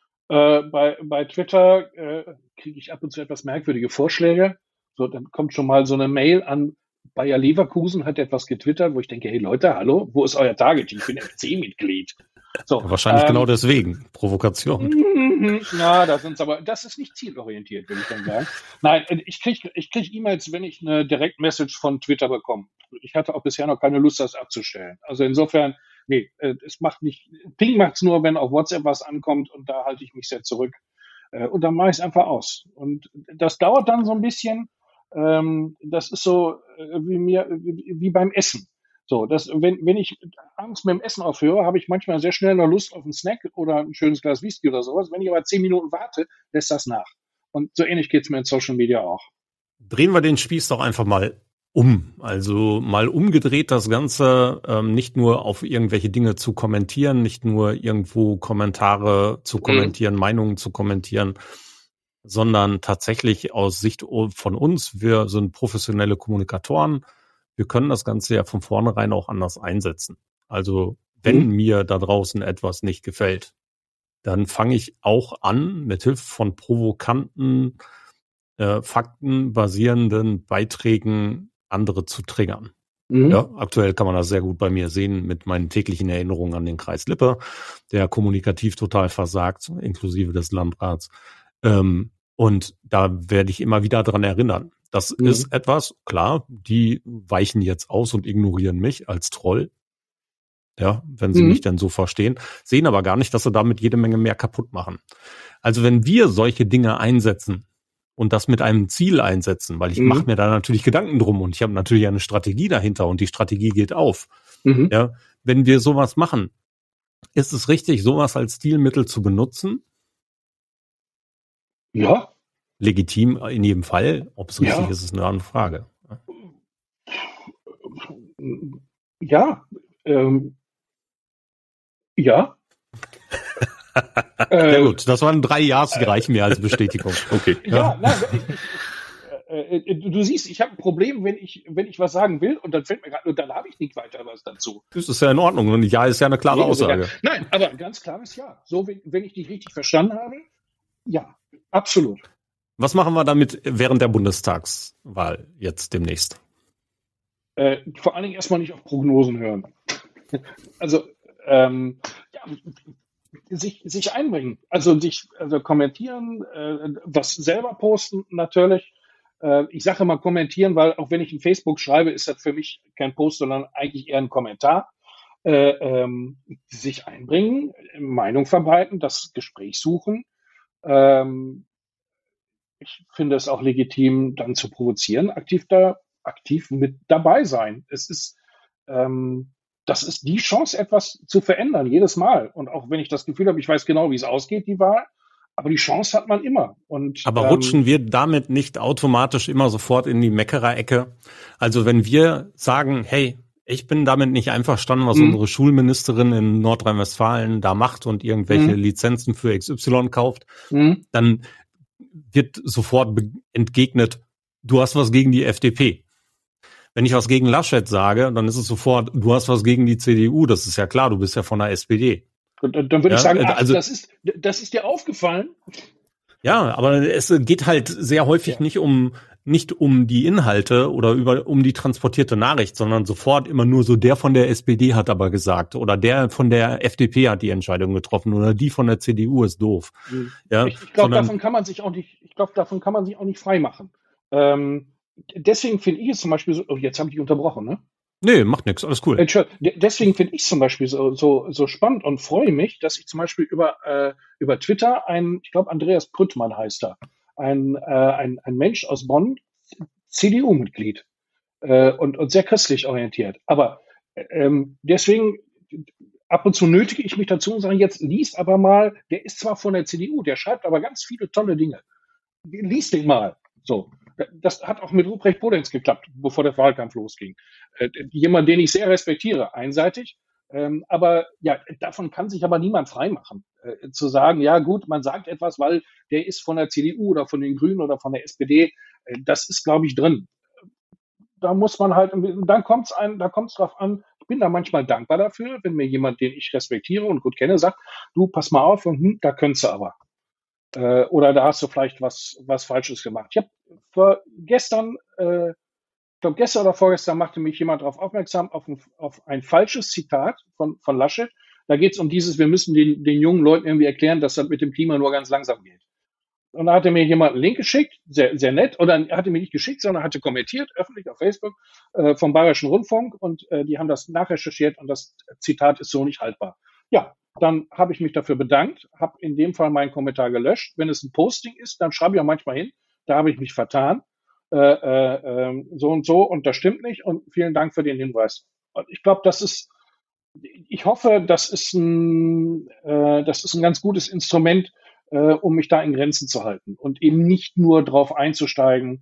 Bei Twitter kriege ich ab und zu etwas merkwürdige Vorschläge. So, dann kommt schon mal so eine Mail an, Bayer Leverkusen hat etwas getwittert, wo ich denke, hey Leute, hallo, wo ist euer Target? Ich bin FC-Mitglied. So, ja, wahrscheinlich genau deswegen. Provokation. Ja, das ist nicht zielorientiert, würde ich dann sagen. Nein, ich krieg E-Mails, wenn ich eine Direct-Message von Twitter bekomme. Ich hatte auch bisher noch keine Lust, das abzustellen. Also insofern, nee, es macht nicht, Ping macht's nur, wenn auf WhatsApp was ankommt, und da halte ich mich sehr zurück. Und dann mache ich es einfach aus. Und das dauert dann so ein bisschen. Das ist so wie beim Essen. So, wenn ich abends mit dem Essen aufhöre, habe ich manchmal sehr schnell noch Lust auf einen Snack oder ein schönes Glas Whisky oder sowas. Wenn ich aber 10 Minuten warte, lässt das nach. Und so ähnlich geht's mir in Social Media auch. Drehen wir den Spieß doch einfach mal um. Also mal umgedreht das Ganze, nicht nur auf irgendwelche Dinge zu kommentieren, nicht nur irgendwo Kommentare zu kommentieren, Meinungen zu kommentieren, sondern tatsächlich aus Sicht von uns, wir sind professionelle Kommunikatoren, wir können das Ganze ja von vornherein auch anders einsetzen. Also wenn mir da draußen etwas nicht gefällt, dann fange ich auch an, mit Hilfe von provokanten, faktenbasierenden Beiträgen andere zu triggern. Ja, aktuell kann man das sehr gut bei mir sehen mit meinen täglichen Erinnerungen an den Kreis Lippe, der kommunikativ total versagt, inklusive des Landrats. Und da werde ich immer wieder dran erinnern. Das ist etwas, klar, die weichen jetzt aus und ignorieren mich als Troll. Ja, wenn sie mich dann so verstehen, sehen aber gar nicht, dass sie damit jede Menge mehr kaputt machen. Also wenn wir solche Dinge einsetzen und das mit einem Ziel einsetzen, weil ich mache mir da natürlich Gedanken drum und ich habe natürlich eine Strategie dahinter und die Strategie geht auf. Ja, wenn wir sowas machen, ist es richtig, sowas als Stilmittel zu benutzen? Ja. Legitim in jedem Fall. Ob es richtig ist, ist eine andere Frage. Ja. Ja. Ja gut, das waren 3 Ja's, die reichen mir als Bestätigung. Okay. Ja, nein, du siehst, ich habe ein Problem, wenn ich was sagen will, und dann fällt mir gerade, und dann habe ich nicht weiter was dazu. Das ist ja in Ordnung. Und Ja ist ja eine klare Aussage. Nein, aber ein ganz klares Ja. So, wenn ich dich richtig verstanden habe, ja, absolut. Was machen wir damit während der Bundestagswahl jetzt demnächst? Vor allen Dingen erstmal nicht auf Prognosen hören. Also, sich einbringen. Also kommentieren, was selber posten natürlich. Ich sage mal kommentieren, weil auch wenn ich in Facebook schreibe, ist das für mich kein Post, sondern eigentlich eher ein Kommentar. sich einbringen, Meinung verbreiten, das Gespräch suchen. Ähm, Ich finde es auch legitim, dann zu provozieren, aktiv mit dabei sein. Das ist die Chance, etwas zu verändern, jedes Mal. Und auch wenn ich das Gefühl habe, ich weiß genau, wie es ausgeht, die Wahl, aber die Chance hat man immer. Aber rutschen wir damit nicht automatisch immer sofort in die Meckerer-Ecke? Also wenn wir sagen, hey, ich bin damit nicht einverstanden, was unsere Schulministerin in Nordrhein-Westfalen da macht und irgendwelche Lizenzen für XY kauft, dann wird sofort entgegnet, du hast was gegen die FDP. Wenn ich was gegen Laschet sage, dann ist es sofort, du hast was gegen die CDU. Das ist ja klar, du bist ja von der SPD. Und dann würde ich sagen, das ist dir aufgefallen. Ja, aber es geht halt sehr häufig nicht um die Inhalte oder um die transportierte Nachricht, sondern sofort immer nur so, der von der SPD hat aber gesagt oder der von der FDP hat die Entscheidung getroffen oder die von der CDU ist doof. Ja, ich glaube, davon kann man sich auch nicht frei machen. Deswegen finde ich es zum Beispiel so, jetzt habe ich dich unterbrochen, ne? Nee, macht nichts, alles cool. Deswegen finde ich es zum Beispiel so spannend und freue mich, dass ich zum Beispiel über Twitter ich glaube Andreas Brüttmann heißt er, ein Mensch aus Bonn, CDU-Mitglied und sehr christlich orientiert. Aber deswegen ab und zu nötige ich mich dazu und sage, jetzt liest aber mal, der ist zwar von der CDU, der schreibt aber ganz viele tolle Dinge. Lies den mal. So. Das hat auch mit Ruprecht Polenz geklappt, bevor der Wahlkampf losging. Jemand, den ich sehr respektiere, einseitig. Aber ja, davon kann sich aber niemand freimachen. Zu sagen, ja gut, man sagt etwas, weil der ist von der CDU oder von den Grünen oder von der SPD. Das ist, glaube ich, drin. Da muss man halt, da kommt's drauf an. Ich bin da manchmal dankbar dafür, wenn mir jemand, den ich respektiere und gut kenne, sagt, du, pass mal auf, da könntest du aber. Oder da hast du vielleicht was Falsches gemacht. Ich habe gestern oder vorgestern machte mich jemand darauf aufmerksam, auf ein falsches Zitat von Laschet. Da geht es um wir müssen den jungen Leuten irgendwie erklären, dass das mit dem Klima nur ganz langsam geht. Und da hatte mir jemand einen Link geschickt, sehr, sehr nett, oder er hatte mir nicht geschickt, sondern hatte kommentiert, öffentlich auf Facebook, vom Bayerischen Rundfunk, und die haben das nachrecherchiert und das Zitat ist so nicht haltbar. Ja, dann habe ich mich dafür bedankt, habe in dem Fall meinen Kommentar gelöscht. Wenn es ein Posting ist, dann schreibe ich auch manchmal hin, da habe ich mich vertan, so und so, und das stimmt nicht, und vielen Dank für den Hinweis. Und ich glaube, ich hoffe, das ist ein ganz gutes Instrument, um mich da in Grenzen zu halten und eben nicht nur drauf einzusteigen,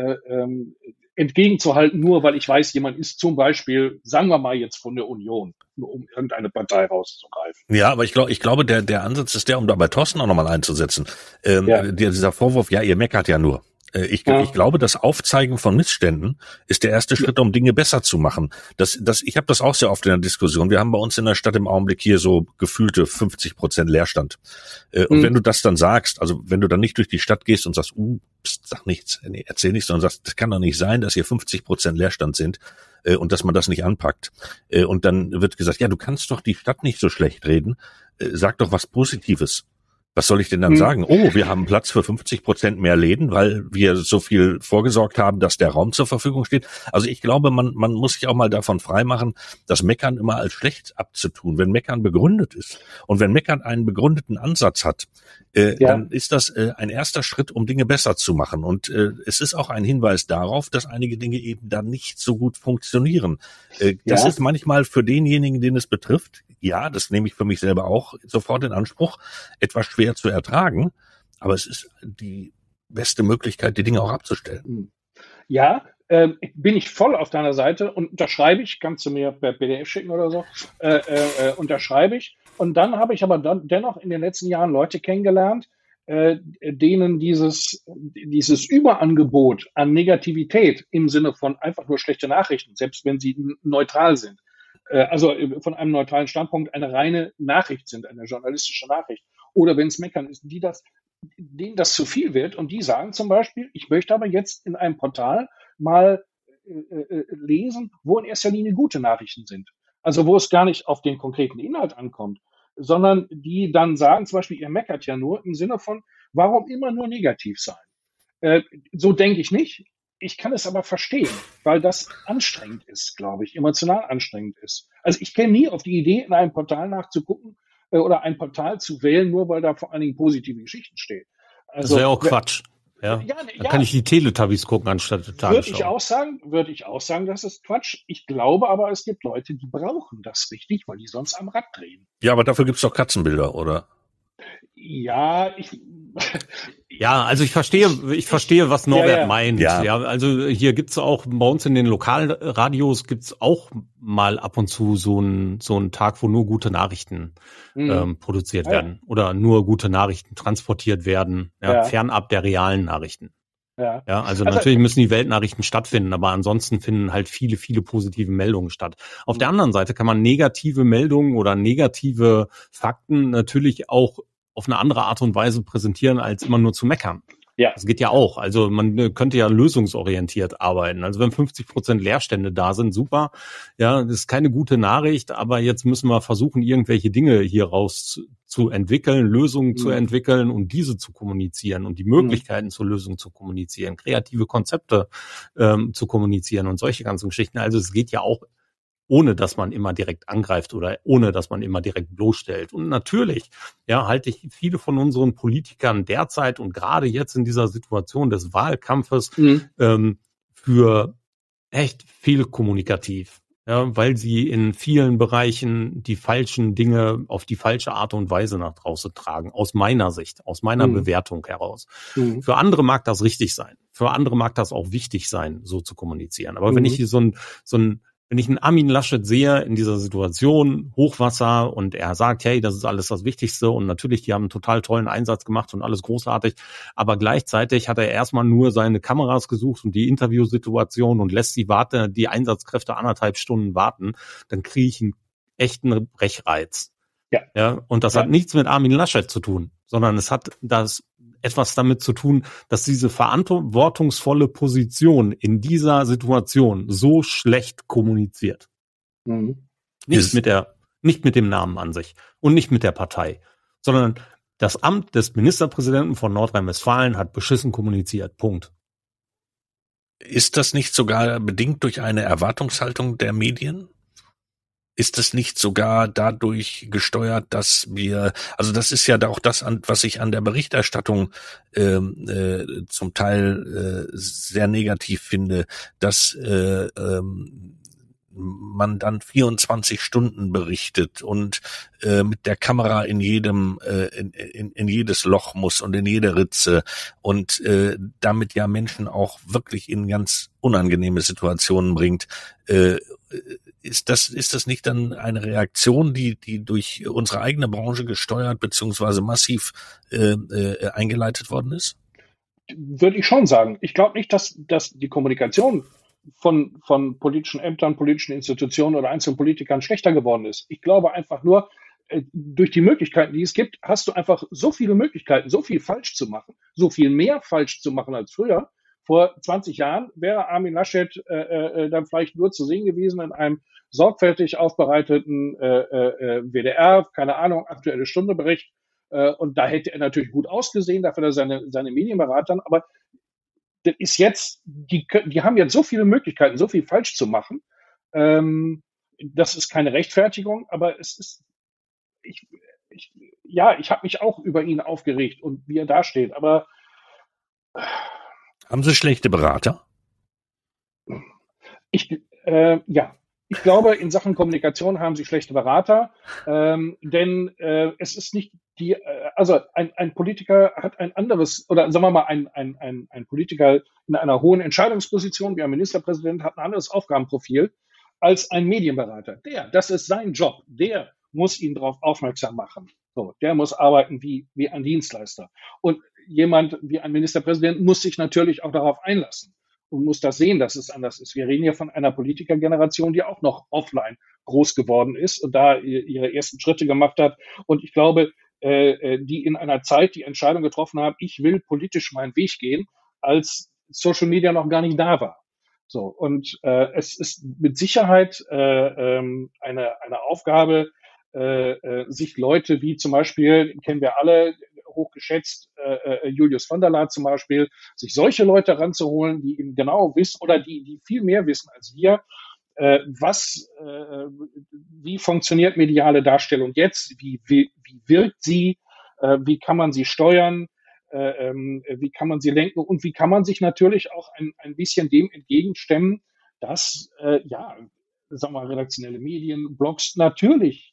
entgegenzuhalten, nur weil ich weiß, jemand ist zum Beispiel, sagen wir mal jetzt von der Union, nur um irgendeine Partei rauszugreifen. Ja, aber ich glaube, der Ansatz ist der, um da bei Thorsten auch nochmal einzusetzen. Dieser Vorwurf, ja, ihr meckert ja nur. Ich glaube, das Aufzeigen von Missständen ist der erste Schritt, um Dinge besser zu machen. Ich habe das auch sehr oft in der Diskussion. Wir haben bei uns in der Stadt im Augenblick hier so gefühlte 50% Leerstand. Und wenn du das dann sagst, also wenn du dann nicht durch die Stadt gehst und sagst, sag nichts, erzähl nichts, sondern sagst, das kann doch nicht sein, dass hier 50% Leerstand sind und dass man das nicht anpackt. Und dann wird gesagt, ja, du kannst doch die Stadt nicht so schlecht reden. Sag doch was Positives. Was soll ich denn dann sagen? Oh, wir haben Platz für 50% mehr Läden, weil wir so viel vorgesorgt haben, dass der Raum zur Verfügung steht. Also ich glaube, man muss sich auch mal davon freimachen, das Meckern immer als schlecht abzutun. Wenn Meckern begründet ist und wenn Meckern einen begründeten Ansatz hat, dann ist das ein erster Schritt, um Dinge besser zu machen. Und es ist auch ein Hinweis darauf, dass einige Dinge eben dann nicht so gut funktionieren. Das ist manchmal für denjenigen, den es betrifft, ja, das nehme ich für mich selber auch sofort in Anspruch, etwas schwer zu ertragen, aber es ist die beste Möglichkeit, die Dinge auch abzustellen. Ja, bin ich voll auf deiner Seite und unterschreibe ich, kannst du mir per PDF schicken oder so, unterschreibe ich. Und dann habe ich aber dennoch in den letzten Jahren Leute kennengelernt, denen dieses Überangebot an Negativität im Sinne von einfach nur schlechte Nachrichten, selbst wenn sie neutral sind, also von einem neutralen Standpunkt eine reine Nachricht sind, eine journalistische Nachricht, oder wenn es Meckern ist, denen das zu viel wird, und die sagen zum Beispiel, ich möchte aber jetzt in einem Portal mal lesen, wo in erster Linie gute Nachrichten sind. Also wo es gar nicht auf den konkreten Inhalt ankommt, sondern die dann sagen zum Beispiel, ihr meckert ja nur im Sinne von, warum immer nur negativ sein? So denke ich nicht. Ich kann es aber verstehen, weil das anstrengend ist, glaube ich, emotional anstrengend ist. Also ich käme nie auf die Idee, in einem Portal nachzugucken oder ein Portal zu wählen, nur weil da vor allen Dingen positive Geschichten stehen. Das wäre auch Quatsch. Ja, dann kann ich die Teletubbies gucken anstatt der Tagesschau. Würde ich auch sagen, das ist Quatsch. Ich glaube aber, es gibt Leute, die brauchen das richtig, weil die sonst am Rad drehen. Ja, aber dafür gibt's doch Katzenbilder, oder? Ja, also ich verstehe, was Norbert meint. Ja, also hier gibt's auch bei uns in den Lokalradios gibt's auch mal ab und zu so einen Tag, wo nur gute Nachrichten produziert werden oder nur gute Nachrichten transportiert werden, fernab der realen Nachrichten. Ja, also natürlich müssen die Weltnachrichten stattfinden, aber ansonsten finden halt viele, viele positive Meldungen statt. Auf der anderen Seite kann man negative Meldungen oder negative Fakten natürlich auch auf eine andere Art und Weise präsentieren, als immer nur zu meckern. Ja. Das geht ja auch. Also man könnte ja lösungsorientiert arbeiten. Also wenn 50% Leerstände da sind, super. Ja, das ist keine gute Nachricht, aber jetzt müssen wir versuchen, irgendwelche Dinge hier raus zu entwickeln, Lösungen zu entwickeln und diese zu kommunizieren und die Möglichkeiten zur Lösung zu kommunizieren, kreative Konzepte zu kommunizieren und solche ganzen Geschichten. Also es geht ja auch, ohne dass man immer direkt angreift oder ohne dass man immer direkt bloßstellt. Und natürlich, halte ich viele von unseren Politikern derzeit und gerade jetzt in dieser Situation des Wahlkampfes für echt viel kommunikativ. Ja, weil sie in vielen Bereichen die falschen Dinge auf die falsche Art und Weise nach draußen tragen. Aus meiner Sicht, aus meiner Bewertung heraus. Für andere mag das richtig sein. Für andere mag das auch wichtig sein, so zu kommunizieren. Aber wenn ich hier wenn ich einen Armin Laschet sehe in dieser Situation, Hochwasser, und er sagt, hey, das ist alles das Wichtigste und natürlich, die haben einen total tollen Einsatz gemacht und alles großartig, aber gleichzeitig hat er erstmal nur seine Kameras gesucht und die Interviewsituation und lässt die Einsatzkräfte 1,5 Stunden warten, dann kriege ich einen echten Brechreiz. Ja, und das hat nichts mit Armin Laschet zu tun, sondern es hat etwas damit zu tun, dass diese verantwortungsvolle Position in dieser Situation so schlecht kommuniziert. Nicht mit dem Namen an sich und nicht mit der Partei, sondern das Amt des Ministerpräsidenten von Nordrhein-Westfalen hat beschissen kommuniziert. Punkt. Ist das nicht sogar bedingt durch eine Erwartungshaltung der Medien? Ist es nicht sogar dadurch gesteuert, dass also das ist ja auch das, was ich an der Berichterstattung zum Teil sehr negativ finde, dass man dann 24 Stunden berichtet und mit der Kamera in jedes Loch muss und in jede Ritze und damit ja Menschen auch wirklich in ganz unangenehme Situationen bringt. Ist das nicht dann eine Reaktion, die durch unsere eigene Branche gesteuert beziehungsweise massiv eingeleitet worden ist? Würde ich schon sagen. Ich glaube nicht, dass die Kommunikation von politischen Ämtern, politischen Institutionen oder einzelnen Politikern schlechter geworden ist. Ich glaube einfach nur, durch die Möglichkeiten, die es gibt, hast du einfach so viele Möglichkeiten, so viel falsch zu machen, so viel mehr falsch zu machen als früher. Vor 20 Jahren wäre Armin Laschet dann vielleicht nur zu sehen gewesen in einem sorgfältig aufbereiteten WDR, keine Ahnung, Aktuelle Stunde Bericht. Und da hätte er natürlich gut ausgesehen, dafür er seine Medienberater, aber das ist jetzt, die haben jetzt so viele Möglichkeiten, so viel falsch zu machen. Das ist keine Rechtfertigung, aber es ist, ich habe mich auch über ihn aufgeregt und wie er dasteht, aber haben Sie schlechte Berater? Ich glaube, in Sachen Kommunikation haben sie schlechte Berater, denn es ist nicht also ein Politiker hat ein anderes, oder sagen wir mal, ein Politiker in einer hohen Entscheidungsposition wie ein Ministerpräsident hat ein anderes Aufgabenprofil als ein Medienberater. Das ist sein Job, der muss ihn darauf aufmerksam machen. So, der muss arbeiten wie ein Dienstleister. Und jemand wie ein Ministerpräsident muss sich natürlich auch darauf einlassen und muss das sehen, dass es anders ist. Wir reden hier von einer Politikergeneration, die auch noch offline groß geworden ist und da ihre ersten Schritte gemacht hat. Und ich glaube, die in einer Zeit die Entscheidung getroffen haben, ich will politisch meinen Weg gehen, als Social Media noch gar nicht da war. So, und es ist mit Sicherheit eine Aufgabe, sich Leute wie zum Beispiel, kennen wir alle, hochgeschätzt, Julius von der Laar zum Beispiel, sich solche Leute ranzuholen, die eben genau wissen oder die viel mehr wissen als wir, wie funktioniert mediale Darstellung jetzt, wie wirkt sie, wie kann man sie steuern, wie kann man sie lenken und wie kann man sich natürlich auch ein bisschen dem entgegenstemmen, dass, sagen wir mal, redaktionelle Medien, Blogs natürlich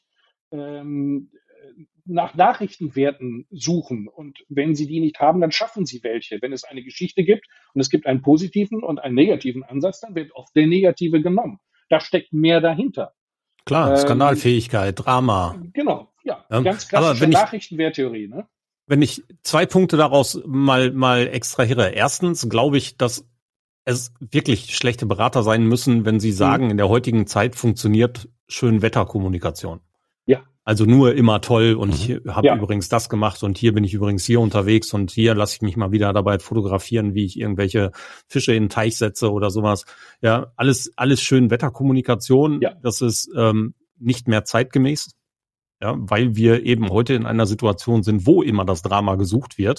nach Nachrichtenwerten suchen. Und wenn sie die nicht haben, dann schaffen sie welche. Wenn es eine Geschichte gibt und es gibt einen positiven und einen negativen Ansatz, dann wird oft der negative genommen. Da steckt mehr dahinter. Klar, Skandalfähigkeit, Drama. Genau, ja. Ganz klassische Nachrichtenwerttheorie, ne? Wenn ich 2 Punkte daraus mal extrahiere. Erstens glaube ich, dass es wirklich schlechte Berater sein müssen, wenn sie sagen, in der heutigen Zeit funktioniert Schönwetterkommunikation. Ja. Also nur immer toll und ich habe übrigens das gemacht und hier bin ich übrigens hier unterwegs und hier lasse ich mich mal wieder dabei fotografieren, wie ich irgendwelche Fische in den Teich setze oder sowas. Ja, alles Schönwetterkommunikation. Ja. Das ist nicht mehr zeitgemäß. Ja, weil wir eben heute in einer Situation sind, wo immer das Drama gesucht wird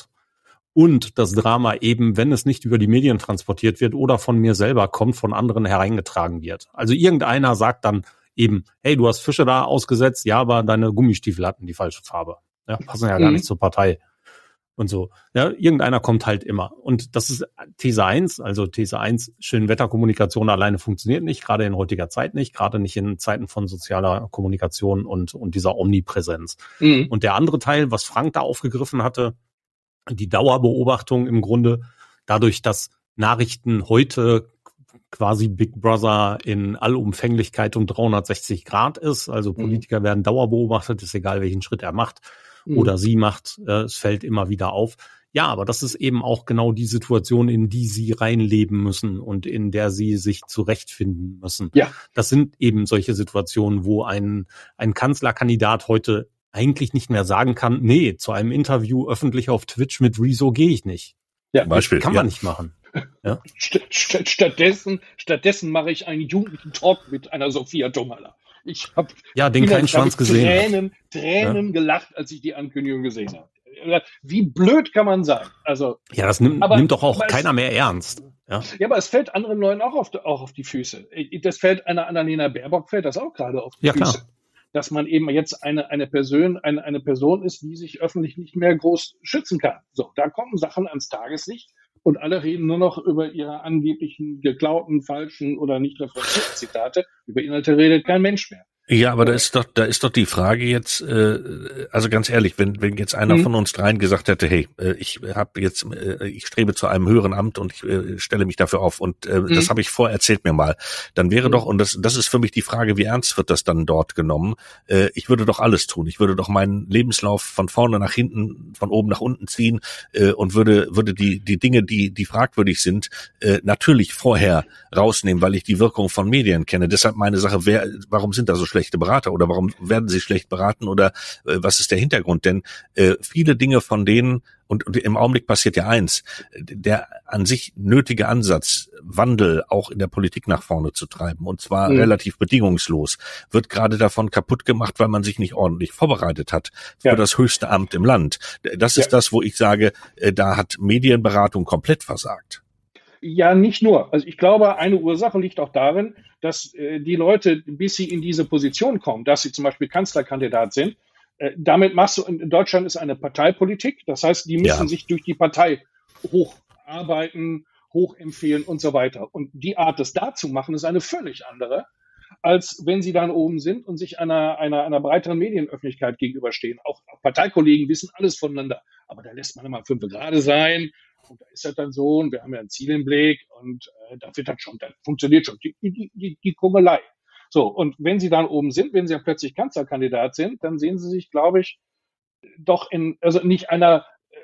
und das Drama eben, wenn es nicht über die Medien transportiert wird oder von mir selber kommt, von anderen hereingetragen wird. Also irgendeiner sagt dann eben, hey, du hast Fische da ausgesetzt, ja, aber deine Gummistiefel hatten die falsche Farbe. Ja, passen ja gar nicht zur Partei. Und so. Ja, irgendeiner kommt halt immer. Und das ist These 1, also These 1, Schönwetterkommunikation alleine funktioniert nicht, gerade in heutiger Zeit nicht, gerade nicht in Zeiten von sozialer Kommunikation und dieser Omnipräsenz. Und der andere Teil, was Frank da aufgegriffen hatte, die Dauerbeobachtung im Grunde, dadurch, dass Nachrichten heute quasi Big Brother in Allumfänglichkeit um 360 Grad ist, also Politiker werden dauerbeobachtet, ist egal, welchen Schritt er macht oder sie macht, es fällt immer wieder auf. Ja, aber das ist eben auch genau die Situation, in die sie reinleben müssen und in der sie sich zurechtfinden müssen. Ja. Das sind eben solche Situationen, wo ein Kanzlerkandidat heute eigentlich nicht mehr sagen kann, nee, zu einem Interview öffentlich auf Twitch mit Rezo gehe ich nicht. Ja, Beispiel. Kann man nicht machen. Ja. Stattdessen mache ich einen jugendlichen Talk mit einer Sophia Tomala. Ich habe den keinen Schwanz gesehen. Tränen gelacht, als ich die Ankündigung gesehen habe. Wie blöd kann man sein? Also ja, das nimmt doch auch keiner mehr ernst. Ja, aber es fällt anderen Leuten auch auf die Füße. Das fällt einer Annalena Baerbock fällt das auch gerade auf die Füße. Klar. Dass man eben jetzt eine Person ist, die sich öffentlich nicht mehr groß schützen kann. So, da kommen Sachen ans Tageslicht und alle reden nur noch über ihre angeblichen geklauten, falschen oder nicht referenzierten Zitate. Über Inhalte redet kein Mensch mehr. Ja, aber da ist doch die Frage jetzt, also ganz ehrlich, wenn jetzt einer von uns dreien gesagt hätte, hey, ich strebe zu einem höheren Amt und ich stelle mich dafür auf und das habe ich vor, erzählt mir mal, dann wäre doch, und das ist für mich die Frage, wie ernst wird das dann dort genommen? Ich würde doch alles tun. Ich würde doch meinen Lebenslauf von vorne nach hinten, von oben nach unten ziehen und würde die Dinge, die fragwürdig sind, natürlich vorher rausnehmen, weil ich die Wirkung von Medien kenne. Deshalb meine Sache, warum sind da so schlechte Berater oder warum werden sie schlecht beraten oder was ist der Hintergrund? Denn viele Dinge von denen, und im Augenblick passiert ja eins, der an sich nötige Ansatz, Wandel auch in der Politik nach vorne zu treiben, und zwar relativ bedingungslos, wird gerade davon kaputt gemacht, weil man sich nicht ordentlich vorbereitet hat für das höchste Amt im Land. Das ist das, wo ich sage, da hat Medienberatung komplett versagt. Ja, nicht nur. Also ich glaube, eine Ursache liegt auch darin, dass die Leute, bis sie in diese Position kommen, dass sie zum Beispiel Kanzlerkandidat sind, damit machst du, in Deutschland ist eine Parteipolitik, das heißt, die müssen sich durch die Partei hocharbeiten, hochempfehlen und so weiter. Und die Art, das da zu machen, ist eine völlig andere, als wenn sie dann oben sind und sich einer breiteren Medienöffentlichkeit gegenüberstehen. Auch Parteikollegen wissen alles voneinander, aber da lässt man immer 5 Grade sein. Und da ist das dann so, und wir haben ja ein Ziel im Blick, und da funktioniert schon die Kungelei. So, und wenn sie dann oben sind, wenn sie ja plötzlich Kanzlerkandidat sind, dann sehen sie sich, glaube ich, doch nicht einer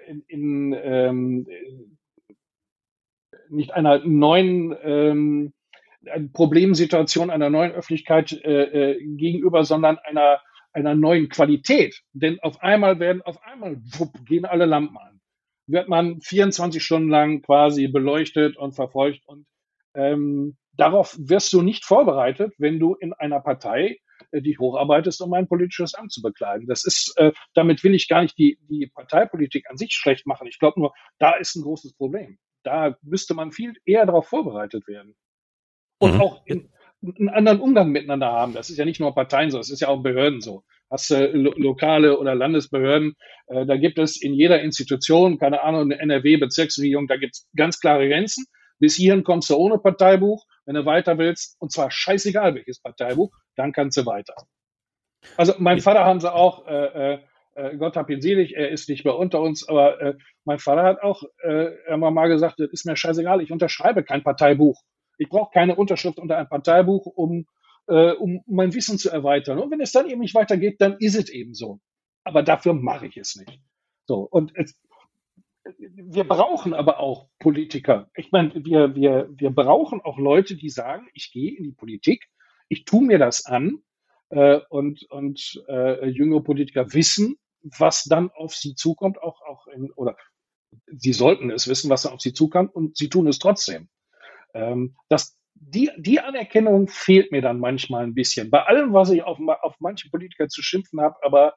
neuen Problemsituation, einer neuen Öffentlichkeit gegenüber, sondern einer neuen Qualität. Denn auf einmal gehen alle Lampen an. Wird man 24 Stunden lang quasi beleuchtet und verfolgt, und darauf wirst du nicht vorbereitet, wenn du in einer Partei dich hocharbeitest, um ein politisches Amt zu bekleiden. Das ist, damit will ich gar nicht die Parteipolitik an sich schlecht machen. Ich glaube nur, da ist ein großes Problem. Da müsste man viel eher darauf vorbereitet werden. Und auch einen anderen Umgang miteinander haben. Das ist ja nicht nur Parteien so, das ist ja auch Behörden so. Hast du lokale oder Landesbehörden, da gibt es in jeder Institution, keine Ahnung, eine NRW-Bezirksregierung, da gibt es ganz klare Grenzen. Bis hierhin kommst du ohne Parteibuch. Wenn du weiter willst, und zwar scheißegal welches Parteibuch, dann kannst du weiter. Also mein Vater haben sie auch, Gott hab ihn selig, er ist nicht mehr unter uns, aber mein Vater hat auch irgendwann mal gesagt, das ist mir scheißegal, ich unterschreibe kein Parteibuch. Ich brauche keine Unterschrift unter ein Parteibuch, um mein Wissen zu erweitern. Und wenn es dann eben nicht weitergeht, dann ist es eben so. Aber dafür mache ich es nicht. So, und wir brauchen aber auch Politiker. Ich meine, wir brauchen auch Leute, die sagen, ich gehe in die Politik, ich tue mir das an, und jüngere Politiker wissen, was dann auf sie zukommt, oder sie sollten es wissen, was dann auf sie zukommt, und sie tun es trotzdem. Die Anerkennung fehlt mir dann manchmal ein bisschen. Bei allem, was ich auf manche Politiker zu schimpfen habe, aber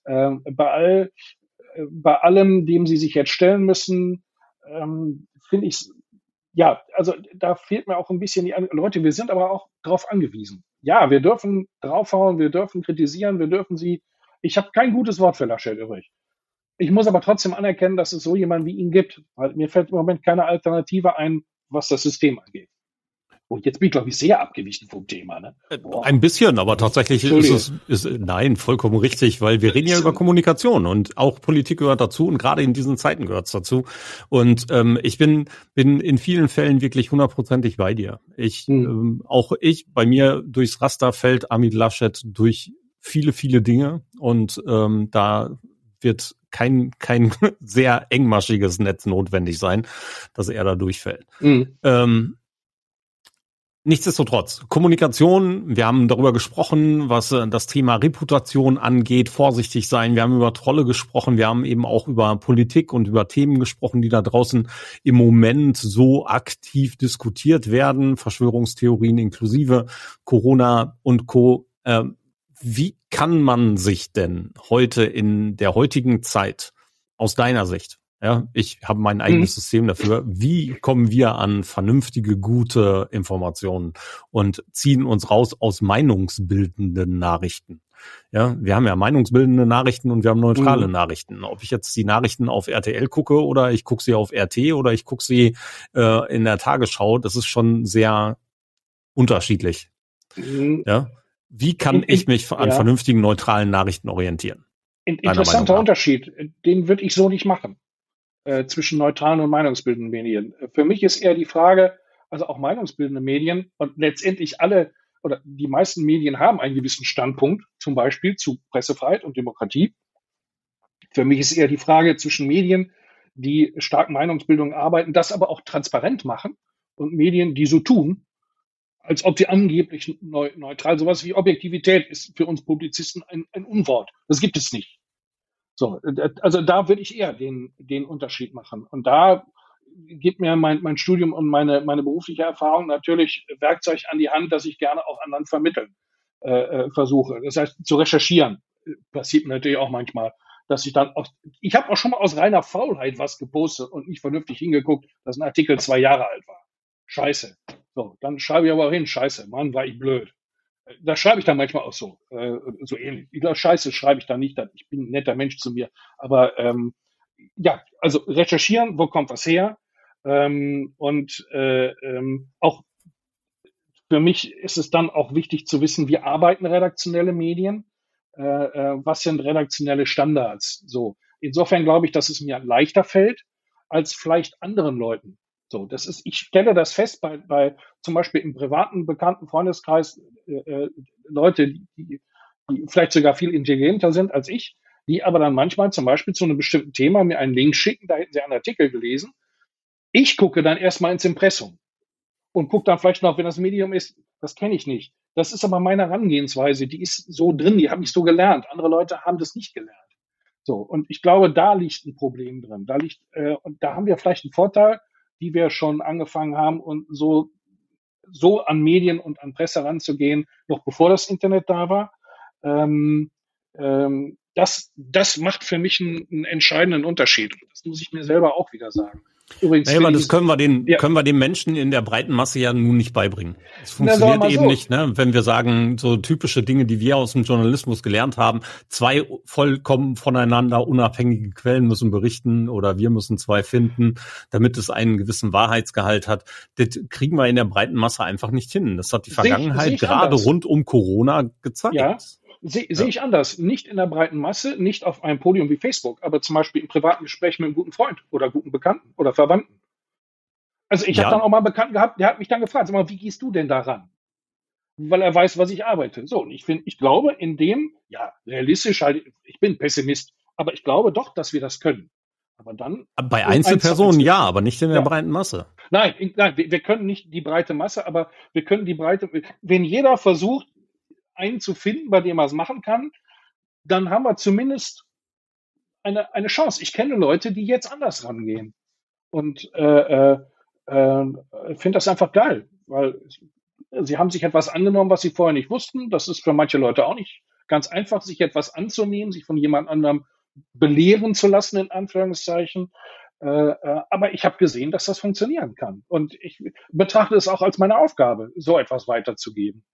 bei allem, dem sie sich jetzt stellen müssen, finde ich, ja, also da fehlt mir auch ein bisschen Leute, wir sind aber auch darauf angewiesen. Ja, wir dürfen draufhauen, wir dürfen kritisieren, ich habe kein gutes Wort für Laschet übrig. Ich muss aber trotzdem anerkennen, dass es so jemanden wie ihn gibt, weil mir fällt im Moment keine Alternative ein, was das System angeht. Und jetzt bin ich, glaube ich, sehr abgewichen vom Thema. Ne? Ein bisschen, aber tatsächlich nein, vollkommen richtig, weil wir reden ja über Kommunikation und auch Politik gehört dazu und gerade in diesen Zeiten gehört es dazu. Und ich bin in vielen Fällen wirklich 100%ig bei dir. Bei mir durchs Raster fällt Armin Laschet durch viele, viele Dinge und da wird kein sehr engmaschiges Netz notwendig sein, dass er da durchfällt. Nichtsdestotrotz, Kommunikation, wir haben darüber gesprochen, was das Thema Reputation angeht, vorsichtig sein, wir haben über Trolle gesprochen, wir haben eben auch über Politik und über Themen gesprochen, die da draußen im Moment so aktiv diskutiert werden, Verschwörungstheorien inklusive Corona und Co. Wie kann man sich denn heute in der heutigen Zeit aus deiner Sicht, ja, ich habe mein eigenes System dafür. Wie kommen wir an vernünftige, gute Informationen und ziehen uns raus aus meinungsbildenden Nachrichten? Ja, wir haben ja meinungsbildende Nachrichten und wir haben neutrale Nachrichten. Ob ich jetzt die Nachrichten auf RTL gucke oder ich gucke sie auf RT oder ich gucke sie in der Tagesschau, das ist schon sehr unterschiedlich. Ja, wie kann ich mich an vernünftigen, neutralen Nachrichten orientieren? Interessanter Unterschied, den würde ich so nicht machen. Zwischen neutralen und meinungsbildenden Medien. Für mich ist eher die Frage, also auch meinungsbildende Medien und letztendlich alle oder die meisten Medien haben einen gewissen Standpunkt, zum Beispiel zu Pressefreiheit und Demokratie. Für mich ist eher die Frage zwischen Medien, die stark Meinungsbildung arbeiten, das aber auch transparent machen und Medien, die so tun, als ob sie angeblich neutral, sowas wie Objektivität ist für uns Publizisten ein Unwort. Das gibt es nicht. So, also da würde ich eher den Unterschied machen. Und da gibt mir mein Studium und meine berufliche Erfahrung natürlich Werkzeug an die Hand, dass ich gerne auch anderen vermitteln versuche. Das heißt, zu recherchieren passiert mir natürlich auch manchmal, dass ich habe auch schon mal aus reiner Faulheit was gepostet und nicht vernünftig hingeguckt, dass ein Artikel 2 Jahre alt war. Scheiße. So, dann schreibe ich aber auch hin, scheiße, Mann, war ich blöd. Das schreibe ich dann manchmal auch so ähnlich. Ich glaube, Scheiße schreibe ich da nicht, ich bin ein netter Mensch zu mir. Aber ja, also recherchieren, wo kommt was her? Auch für mich ist es dann auch wichtig zu wissen, wie arbeiten redaktionelle Medien? Was sind redaktionelle Standards? So, insofern glaube ich, dass es mir leichter fällt als vielleicht anderen Leuten. So, ich stelle das fest bei zum Beispiel im privaten, bekannten Freundeskreis, Leute, die vielleicht sogar viel intelligenter sind als ich, die aber dann manchmal zum Beispiel zu einem bestimmten Thema mir einen Link schicken, da hätten sie einen Artikel gelesen. Ich gucke dann erstmal ins Impressum und gucke dann vielleicht noch, wenn das Medium ist, das kenne ich nicht. Das ist aber meine Herangehensweise, die ist so drin, die habe ich so gelernt. Andere Leute haben das nicht gelernt. So, und ich glaube, da liegt ein Problem drin. Und da haben wir vielleicht einen Vorteil, die wir schon angefangen haben und so an Medien und an Presse ranzugehen, noch bevor das Internet da war. Das macht für mich einen entscheidenden Unterschied. Das muss ich mir selber auch wieder sagen. Übrigens, naja, aber das können wir den Menschen in der breiten Masse ja nun nicht beibringen. Es funktioniert eben nicht, ne? Wenn wir sagen, so typische Dinge, die wir aus dem Journalismus gelernt haben, 2 vollkommen voneinander unabhängige Quellen müssen berichten oder wir müssen 2 finden, damit es einen gewissen Wahrheitsgehalt hat. Das kriegen wir in der breiten Masse einfach nicht hin. Das hat die Vergangenheit gerade rund um Corona gezeigt. Ja. Sehe ich anders. Nicht in der breiten Masse, nicht auf einem Podium wie Facebook, aber zum Beispiel im privaten Gespräch mit einem guten Freund oder guten Bekannten oder Verwandten. Also ich habe dann auch mal einen Bekannten gehabt, der hat mich dann gefragt, sag mal, wie gehst du denn daran? Weil er weiß, was ich arbeite. So, und ich glaube, in dem, ja, realistisch halt, ich bin Pessimist, aber ich glaube doch, dass wir das können. Aber dann. Bei Einzelpersonen ja, aber nicht in der breiten Masse. Nein, wir können nicht die breite Masse, aber wir können die breite, wenn jeder versucht, einen zu finden, bei dem er es machen kann, dann haben wir zumindest eine Chance. Ich kenne Leute, die jetzt anders rangehen und finde das einfach geil, weil sie haben sich etwas angenommen, was sie vorher nicht wussten. Das ist für manche Leute auch nicht ganz einfach, sich etwas anzunehmen, sich von jemand anderem belehren zu lassen, in Anführungszeichen. Aber ich habe gesehen, dass das funktionieren kann. Und ich betrachte es auch als meine Aufgabe, so etwas weiterzugeben.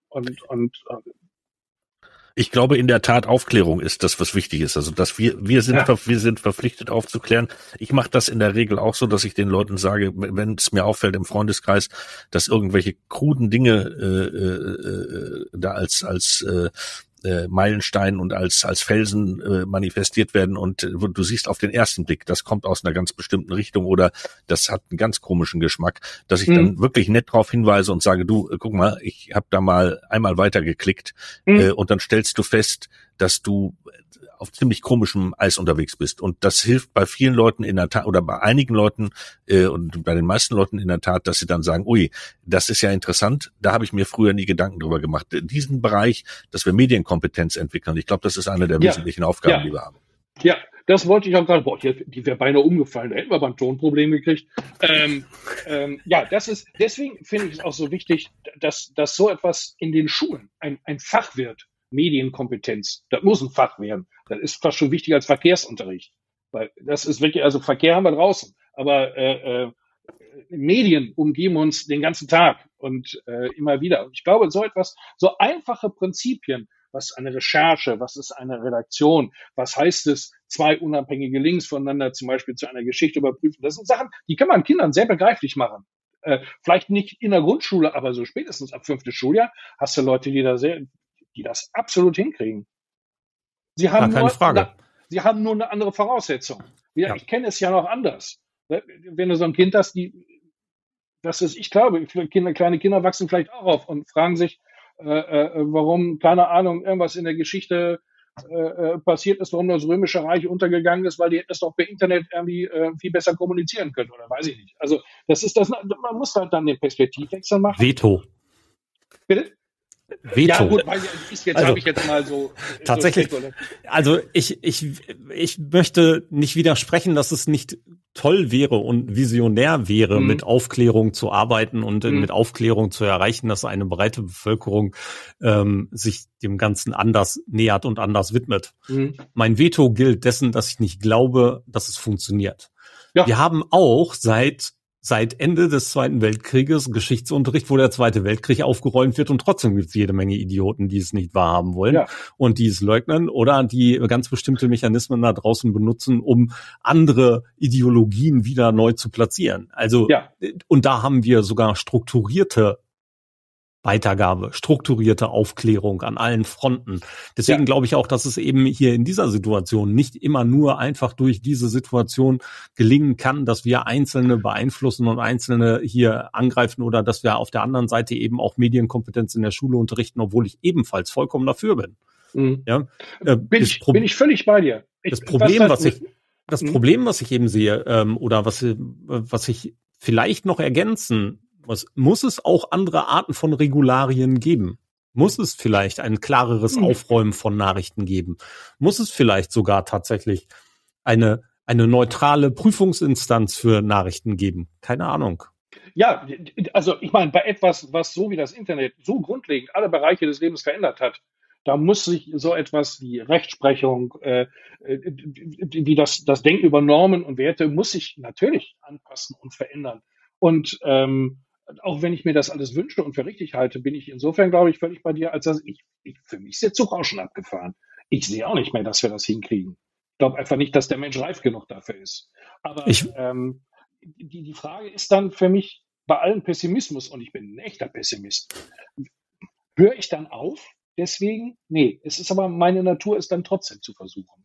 Ich glaube in der Tat, Aufklärung ist das, was wichtig ist. Also dass wir sind verpflichtet aufzuklären. Ich mache das in der Regel auch so, dass ich den Leuten sage, wenn es mir auffällt im Freundeskreis, dass irgendwelche kruden Dinge da als Meilenstein und als Felsen manifestiert werden und du siehst auf den ersten Blick, das kommt aus einer ganz bestimmten Richtung oder das hat einen ganz komischen Geschmack, dass ich dann wirklich nett drauf hinweise und sage, du, guck mal, ich habe da mal einmal weitergeklickt und dann stellst du fest, dass du auf ziemlich komischem Eis unterwegs bist. Und das hilft bei vielen Leuten in der Tat, oder bei einigen Leuten und bei den meisten Leuten in der Tat, dass sie dann sagen, ui, das ist ja interessant, da habe ich mir früher nie Gedanken drüber gemacht. Diesen Bereich, dass wir Medienkompetenz entwickeln, ich glaube, das ist eine der wesentlichen Aufgaben, die wir haben. Ja, das wollte ich auch gerade, die wäre beinahe umgefallen, da hätten wir aber ein Tonproblem gekriegt. Deswegen finde ich es auch so wichtig, dass so etwas in den Schulen ein Fach wird. Medienkompetenz, das muss ein Fach werden. Das ist fast schon wichtiger als Verkehrsunterricht. Weil das ist wirklich, also Verkehr haben wir draußen, aber Medien umgeben uns den ganzen Tag und immer wieder. Und ich glaube, so etwas, so einfache Prinzipien, was eine Recherche, was ist eine Redaktion, was heißt es, 2 unabhängige Links voneinander zum Beispiel zu einer Geschichte überprüfen, das sind Sachen, die kann man Kindern sehr begreiflich machen. Vielleicht nicht in der Grundschule, aber so spätestens ab 5. Schuljahr hast du Leute, die das absolut hinkriegen. Sie haben sie haben nur eine andere Voraussetzung. Ich kenne es ja noch anders. Wenn du so ein Kind hast, ich glaube, kleine Kinder wachsen vielleicht auch auf und fragen sich, warum, keine Ahnung, irgendwas in der Geschichte passiert ist, warum das Römische Reich untergegangen ist, weil die das doch per Internet irgendwie viel besser kommunizieren können, oder weiß ich nicht. Also man muss halt dann den Perspektivwechsel machen. Veto. Bitte? Veto. Ja gut, weil habe ich jetzt mal so tatsächlich. Also ich möchte nicht widersprechen, dass es nicht toll wäre und visionär wäre, mit Aufklärung zu arbeiten und mit Aufklärung zu erreichen, dass eine breite Bevölkerung sich dem Ganzen anders nähert und anders widmet. Mein Veto gilt dessen, dass ich nicht glaube, dass es funktioniert. Ja. Wir haben auch seit Ende des Zweiten Weltkrieges Geschichtsunterricht, wo der Zweite Weltkrieg aufgeräumt wird und trotzdem gibt es jede Menge Idioten, die es nicht wahrhaben wollen und die es leugnen oder die ganz bestimmte Mechanismen da draußen benutzen, um andere Ideologien wieder neu zu platzieren. Also und da haben wir sogar strukturierte Weitergabe, strukturierte Aufklärung an allen Fronten. Deswegen glaube ich auch, dass es eben hier in dieser Situation nicht immer nur einfach durch diese Situation gelingen kann, dass wir Einzelne beeinflussen und Einzelne hier angreifen oder dass wir auf der anderen Seite eben auch Medienkompetenz in der Schule unterrichten, obwohl ich ebenfalls vollkommen dafür bin. Ja? Bin ich völlig bei dir. Das Problem, was ich eben sehe, oder was ich vielleicht noch ergänzen muss es auch andere Arten von Regularien geben? Muss es vielleicht ein klareres Aufräumen von Nachrichten geben? Muss es vielleicht sogar tatsächlich eine neutrale Prüfungsinstanz für Nachrichten geben? Keine Ahnung. Ja, also ich meine, bei etwas, was so wie das Internet so grundlegend alle Bereiche des Lebens verändert hat, Da muss sich so etwas wie Rechtsprechung, wie das Denken über Normen und Werte muss sich natürlich anpassen und verändern. Und auch wenn ich mir das alles wünsche und für richtig halte, bin ich insofern, glaube ich, völlig bei dir, als dass für mich ist der Zug auch schon abgefahren. Ich sehe auch nicht mehr, dass wir das hinkriegen. Ich glaube einfach nicht, dass der Mensch reif genug dafür ist. Aber die Frage ist dann für mich bei allem Pessimismus, und ich bin ein echter Pessimist, höre ich dann auf? Deswegen? Nee, es ist aber meine Natur, es dann trotzdem zu versuchen.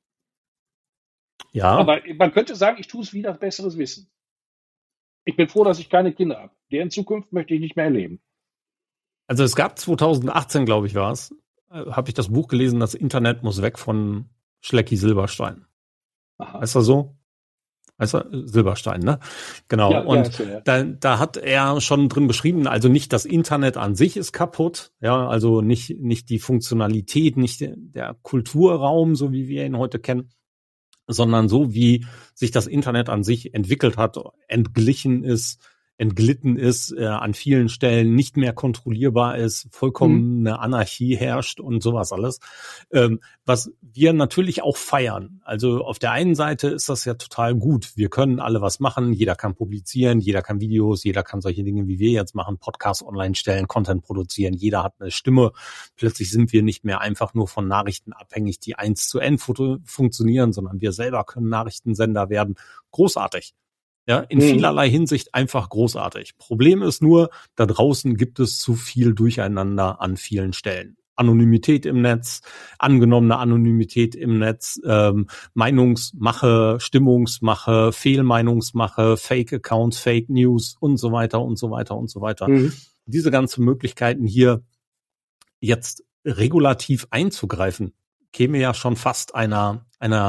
Ja. Aber man könnte sagen, ich tue es wieder besseres Wissen. Ich bin froh, dass ich keine Kinder habe. Deren Zukunft möchte ich nicht mehr erleben. Also es gab 2018, glaube ich, war es, habe ich das Buch gelesen, das Internet muss weg von Schlecki Silberstein. Aha. Heißt er so? Heißt er? Silberstein, ne? Genau. Ja, und ja. Da hat er schon drin beschrieben, also nicht das Internet an sich ist kaputt, ja, also nicht die Funktionalität, nicht der Kulturraum, so wie wir ihn heute kennen, sondern so wie sich das Internet an sich entwickelt hat, entglitten ist, an vielen Stellen nicht mehr kontrollierbar ist, vollkommene Anarchie herrscht und sowas alles. Was wir natürlich auch feiern. Also auf der einen Seite ist das ja total gut. Wir können alle was machen. Jeder kann publizieren, jeder kann Videos, jeder kann solche Dinge, wie wir jetzt machen, Podcasts online stellen, Content produzieren. Jeder hat eine Stimme. Plötzlich sind wir nicht mehr einfach nur von Nachrichten abhängig, die 1:1 funktionieren, sondern wir selber können Nachrichtensender werden. Großartig. Ja, in vielerlei Hinsicht einfach großartig. Problem ist nur, da draußen gibt es zu viel Durcheinander an vielen Stellen. Anonymität im Netz, angenommene Anonymität im Netz, Meinungsmache, Stimmungsmache, Fehlmeinungsmache, Fake-Accounts, Fake News und so weiter und so weiter und so weiter. Diese ganzen Möglichkeiten hier jetzt regulativ einzugreifen, käme ja schon fast einer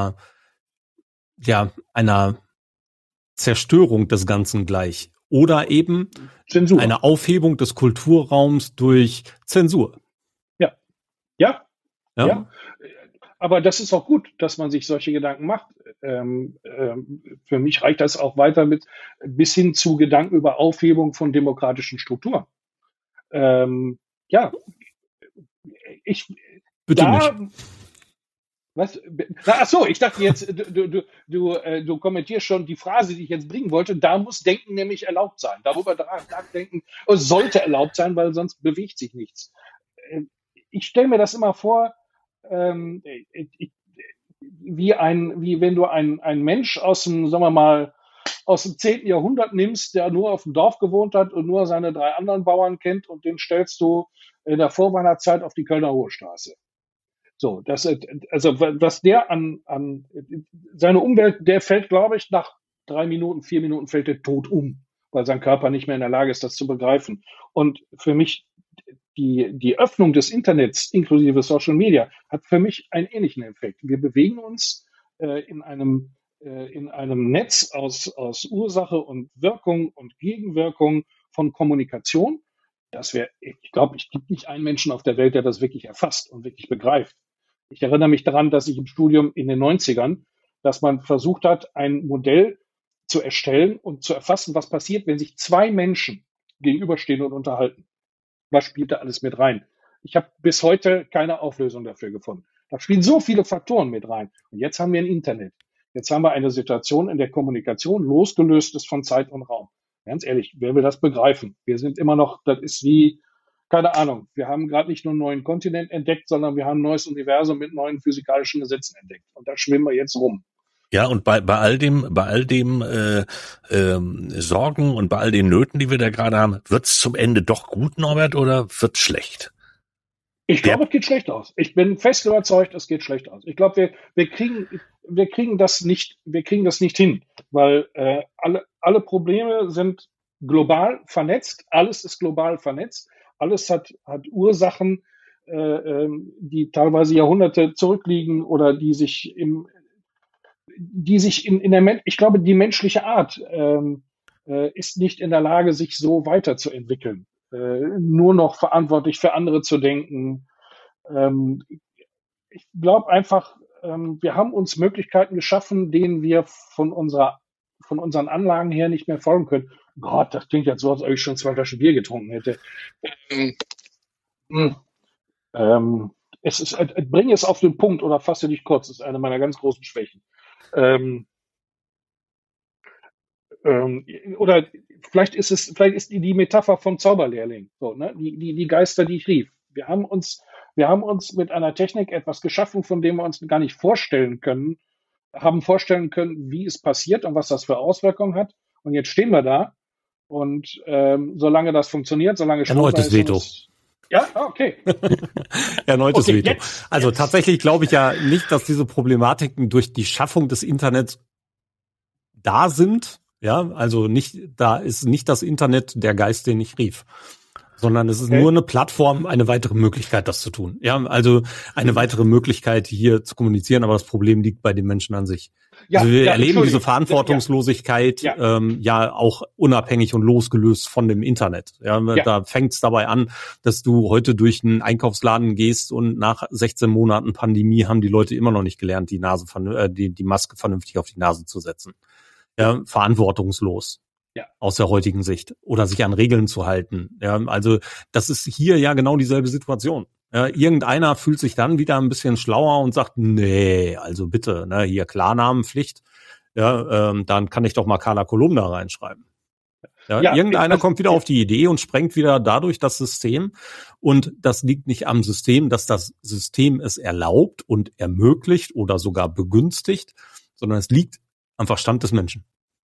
Zerstörung des Ganzen gleich. Oder eben Zensur. Eine Aufhebung des Kulturraums durch Zensur. Ja. Aber das ist auch gut, dass man sich solche Gedanken macht. Für mich reicht das auch weiter bis hin zu Gedanken über Aufhebung von demokratischen Strukturen. Ich Bitte nicht. Was? Ach so, ich dachte jetzt, du kommentierst schon die Phrase, die ich jetzt bringen wollte. Da muss Denken nämlich erlaubt sein. Darüber nachdenken sollte erlaubt sein, weil sonst bewegt sich nichts. Ich stelle mir das immer vor, wie wenn du einen Mensch aus dem 10. Jahrhundert nimmst, der nur auf dem Dorf gewohnt hat und nur seine 3 anderen Bauern kennt, und den stellst du in der Vorweihnachtszeit auf die Kölner Hohe Straße. So, was der an seine Umwelt, der fällt, glaube ich, nach 3 Minuten, 4 Minuten fällt der tot um, weil sein Körper nicht mehr in der Lage ist, das zu begreifen. Und für mich die Öffnung des Internets inklusive Social Media hat für mich einen ähnlichen Effekt. Wir bewegen uns in einem Netz aus Ursache und Wirkung und Gegenwirkung von Kommunikation. Ich glaube, es gibt nicht einen Menschen auf der Welt, der das wirklich erfasst und wirklich begreift. Ich erinnere mich daran, dass ich im Studium in den 90ern, dass man versucht hat, ein Modell zu erstellen und zu erfassen, was passiert, wenn sich 2 Menschen gegenüberstehen und unterhalten. Was spielt da alles mit rein? Ich habe bis heute keine Auflösung dafür gefunden. Da spielen so viele Faktoren mit rein. Und jetzt haben wir ein Internet. Jetzt haben wir eine Situation, in der Kommunikation losgelöst ist von Zeit und Raum. Ganz ehrlich, wer will das begreifen? Wir sind immer noch, das ist wie, keine Ahnung, wir haben gerade nicht nur einen neuen Kontinent entdeckt, sondern wir haben ein neues Universum mit neuen physikalischen Gesetzen entdeckt. Und da schwimmen wir jetzt rum. Ja, und bei all dem Sorgen und bei all den Nöten, die wir da gerade haben, wird's zum Ende doch gut, Norbert, oder wird's schlecht? Ich glaube, es geht schlecht aus. Ich bin fest überzeugt, es geht schlecht aus. Ich glaube, wir kriegen das nicht hin, weil alle Probleme sind global vernetzt. Alles ist global vernetzt. Alles hat Ursachen, die teilweise Jahrhunderte zurückliegen oder die sich in der, ich glaube, die menschliche Art ist nicht in der Lage, sich so weiterzuentwickeln. Nur noch verantwortlich für andere zu denken. Ich glaube einfach, wir haben uns Möglichkeiten geschaffen, denen wir von unseren Anlagen her nicht mehr folgen können. Gott, das klingt jetzt so, als ob ich schon 2 Flaschen Bier getrunken hätte. bringe es auf den Punkt oder fasse dich kurz, ist eine meiner ganz großen Schwächen. Oder vielleicht ist die Metapher vom Zauberlehrling, so, ne? Die Geister, die ich rief. Wir haben uns mit einer Technik etwas geschaffen, von dem wir uns gar nicht vorstellen können, wie es passiert und was das für Auswirkungen hat. Und jetzt stehen wir da. Und solange das funktioniert, solange erneutes Veto. Ja, okay. Erneutes Veto. Also tatsächlich glaube ich ja nicht, dass diese Problematiken durch die Schaffung des Internets da sind. Ja, also da ist nicht das Internet der Geist, den ich rief, sondern es ist nur eine Plattform, eine weitere Möglichkeit, das zu tun. Ja, also eine weitere Möglichkeit, hier zu kommunizieren, aber das Problem liegt bei den Menschen an sich. Ja, also wir erleben diese Verantwortungslosigkeit ja auch unabhängig und losgelöst von dem Internet. Ja. Da fängt es dabei an, dass du heute durch einen Einkaufsladen gehst und nach 16 Monaten Pandemie haben die Leute immer noch nicht gelernt, die Maske vernünftig auf die Nase zu setzen. Ja, verantwortungslos. Ja. Aus der heutigen Sicht. Oder sich an Regeln zu halten. Ja, also das ist hier ja genau dieselbe Situation. Ja, irgendeiner fühlt sich dann wieder ein bisschen schlauer und sagt, nee, also bitte, ne, hier Klarnamenpflicht. Ja, dann kann ich doch mal Carla Kolumna reinschreiben. Ja, irgendeiner kommt wieder auf die Idee und sprengt wieder dadurch das System. Und das liegt nicht am System, dass das System es erlaubt und ermöglicht oder sogar begünstigt, sondern es liegt am Verstand des Menschen.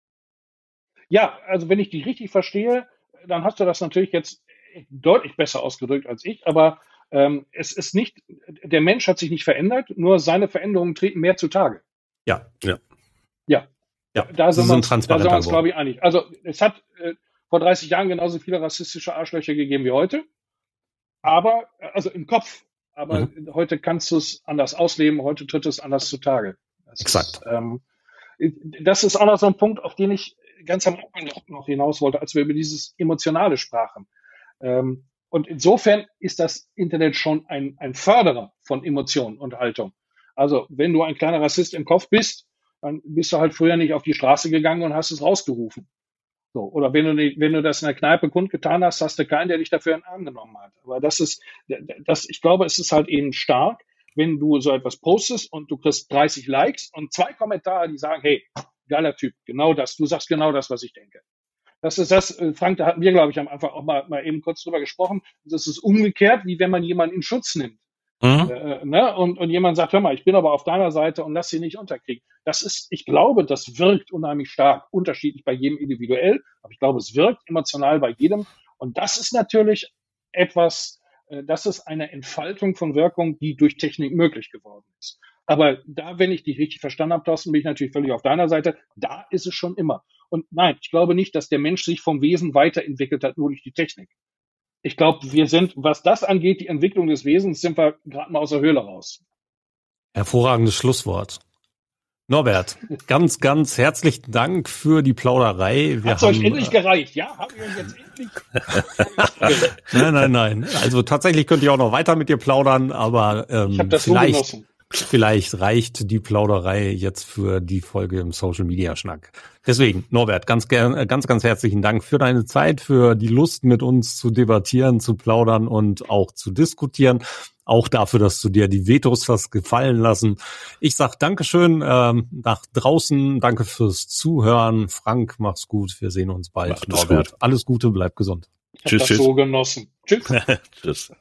Ja, also wenn ich dich richtig verstehe, dann hast du das natürlich jetzt deutlich besser ausgedrückt als ich, aber es ist nicht, der Mensch hat sich nicht verändert, nur seine Veränderungen treten mehr zutage. Ja. Da sind wir uns, glaube ich, einig. Also es hat vor 30 Jahren genauso viele rassistische Arschlöcher gegeben wie heute, aber, also im Kopf, aber heute kannst du es anders ausleben, heute tritt es anders zutage. Exakt. Das ist auch noch so ein Punkt, auf den ich ganz am Anfang noch hinaus wollte, als wir über dieses Emotionale sprachen. Und insofern ist das Internet schon ein Förderer von Emotionen und Haltung. Also wenn du ein kleiner Rassist im Kopf bist, dann bist du halt früher nicht auf die Straße gegangen und hast es rausgerufen. So, oder wenn du das in der Kneipe kundgetan hast, hast du keinen, der dich dafür in den Arm genommen hat. Aber ich glaube, es ist halt eben stark, wenn du so etwas postest und du kriegst 30 Likes und 2 Kommentare, die sagen, hey, geiler Typ, genau das, du sagst genau das, was ich denke. Das ist das, Frank, da hatten wir, glaube ich, am Anfang auch mal eben kurz drüber gesprochen. Das ist umgekehrt, wie wenn man jemanden in Schutz nimmt. Und jemand sagt, hör mal, ich bin aber auf deiner Seite und lass sie nicht unterkriegen. Ich glaube, das wirkt unheimlich stark, unterschiedlich bei jedem individuell, aber ich glaube, es wirkt emotional bei jedem. Und das ist natürlich das ist eine Entfaltung von Wirkung, die durch Technik möglich geworden ist. Aber da, wenn ich dich richtig verstanden habe, Thorsten, bin ich natürlich völlig auf deiner Seite. Da ist es schon immer. Und nein, ich glaube nicht, dass der Mensch sich vom Wesen weiterentwickelt hat, nur durch die Technik. Ich glaube, was das angeht, die Entwicklung des Wesens, sind wir gerade mal aus der Höhle raus. Hervorragendes Schlusswort. Norbert, ganz, ganz herzlichen Dank für die Plauderei. Hat's euch endlich gereicht, ja? Haben wir uns jetzt endlich? Nein. Also tatsächlich könnt ihr auch noch weiter mit dir plaudern, aber ich habe das so genossen. Vielleicht reicht die Plauderei jetzt für die Folge im Social Media Schnack. Deswegen, Norbert, ganz herzlichen Dank für deine Zeit, für die Lust, mit uns zu debattieren, zu plaudern und auch zu diskutieren. Auch dafür, dass du dir die Vetos hast gefallen lassen. Ich sag Dankeschön nach draußen. Danke fürs Zuhören. Frank, mach's gut. Wir sehen uns bald. Norbert, alles Gute, bleib gesund. Ich hab das so genossen. Tschüss. Tschüss.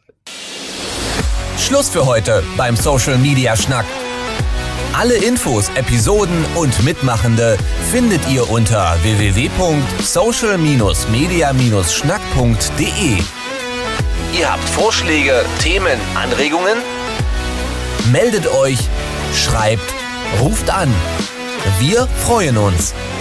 Schluss für heute beim Social Media Schnack. Alle Infos, Episoden und Mitmachende findet ihr unter www.social-media-schnack.de. Ihr habt Vorschläge, Themen, Anregungen? Meldet euch, schreibt, ruft an. Wir freuen uns.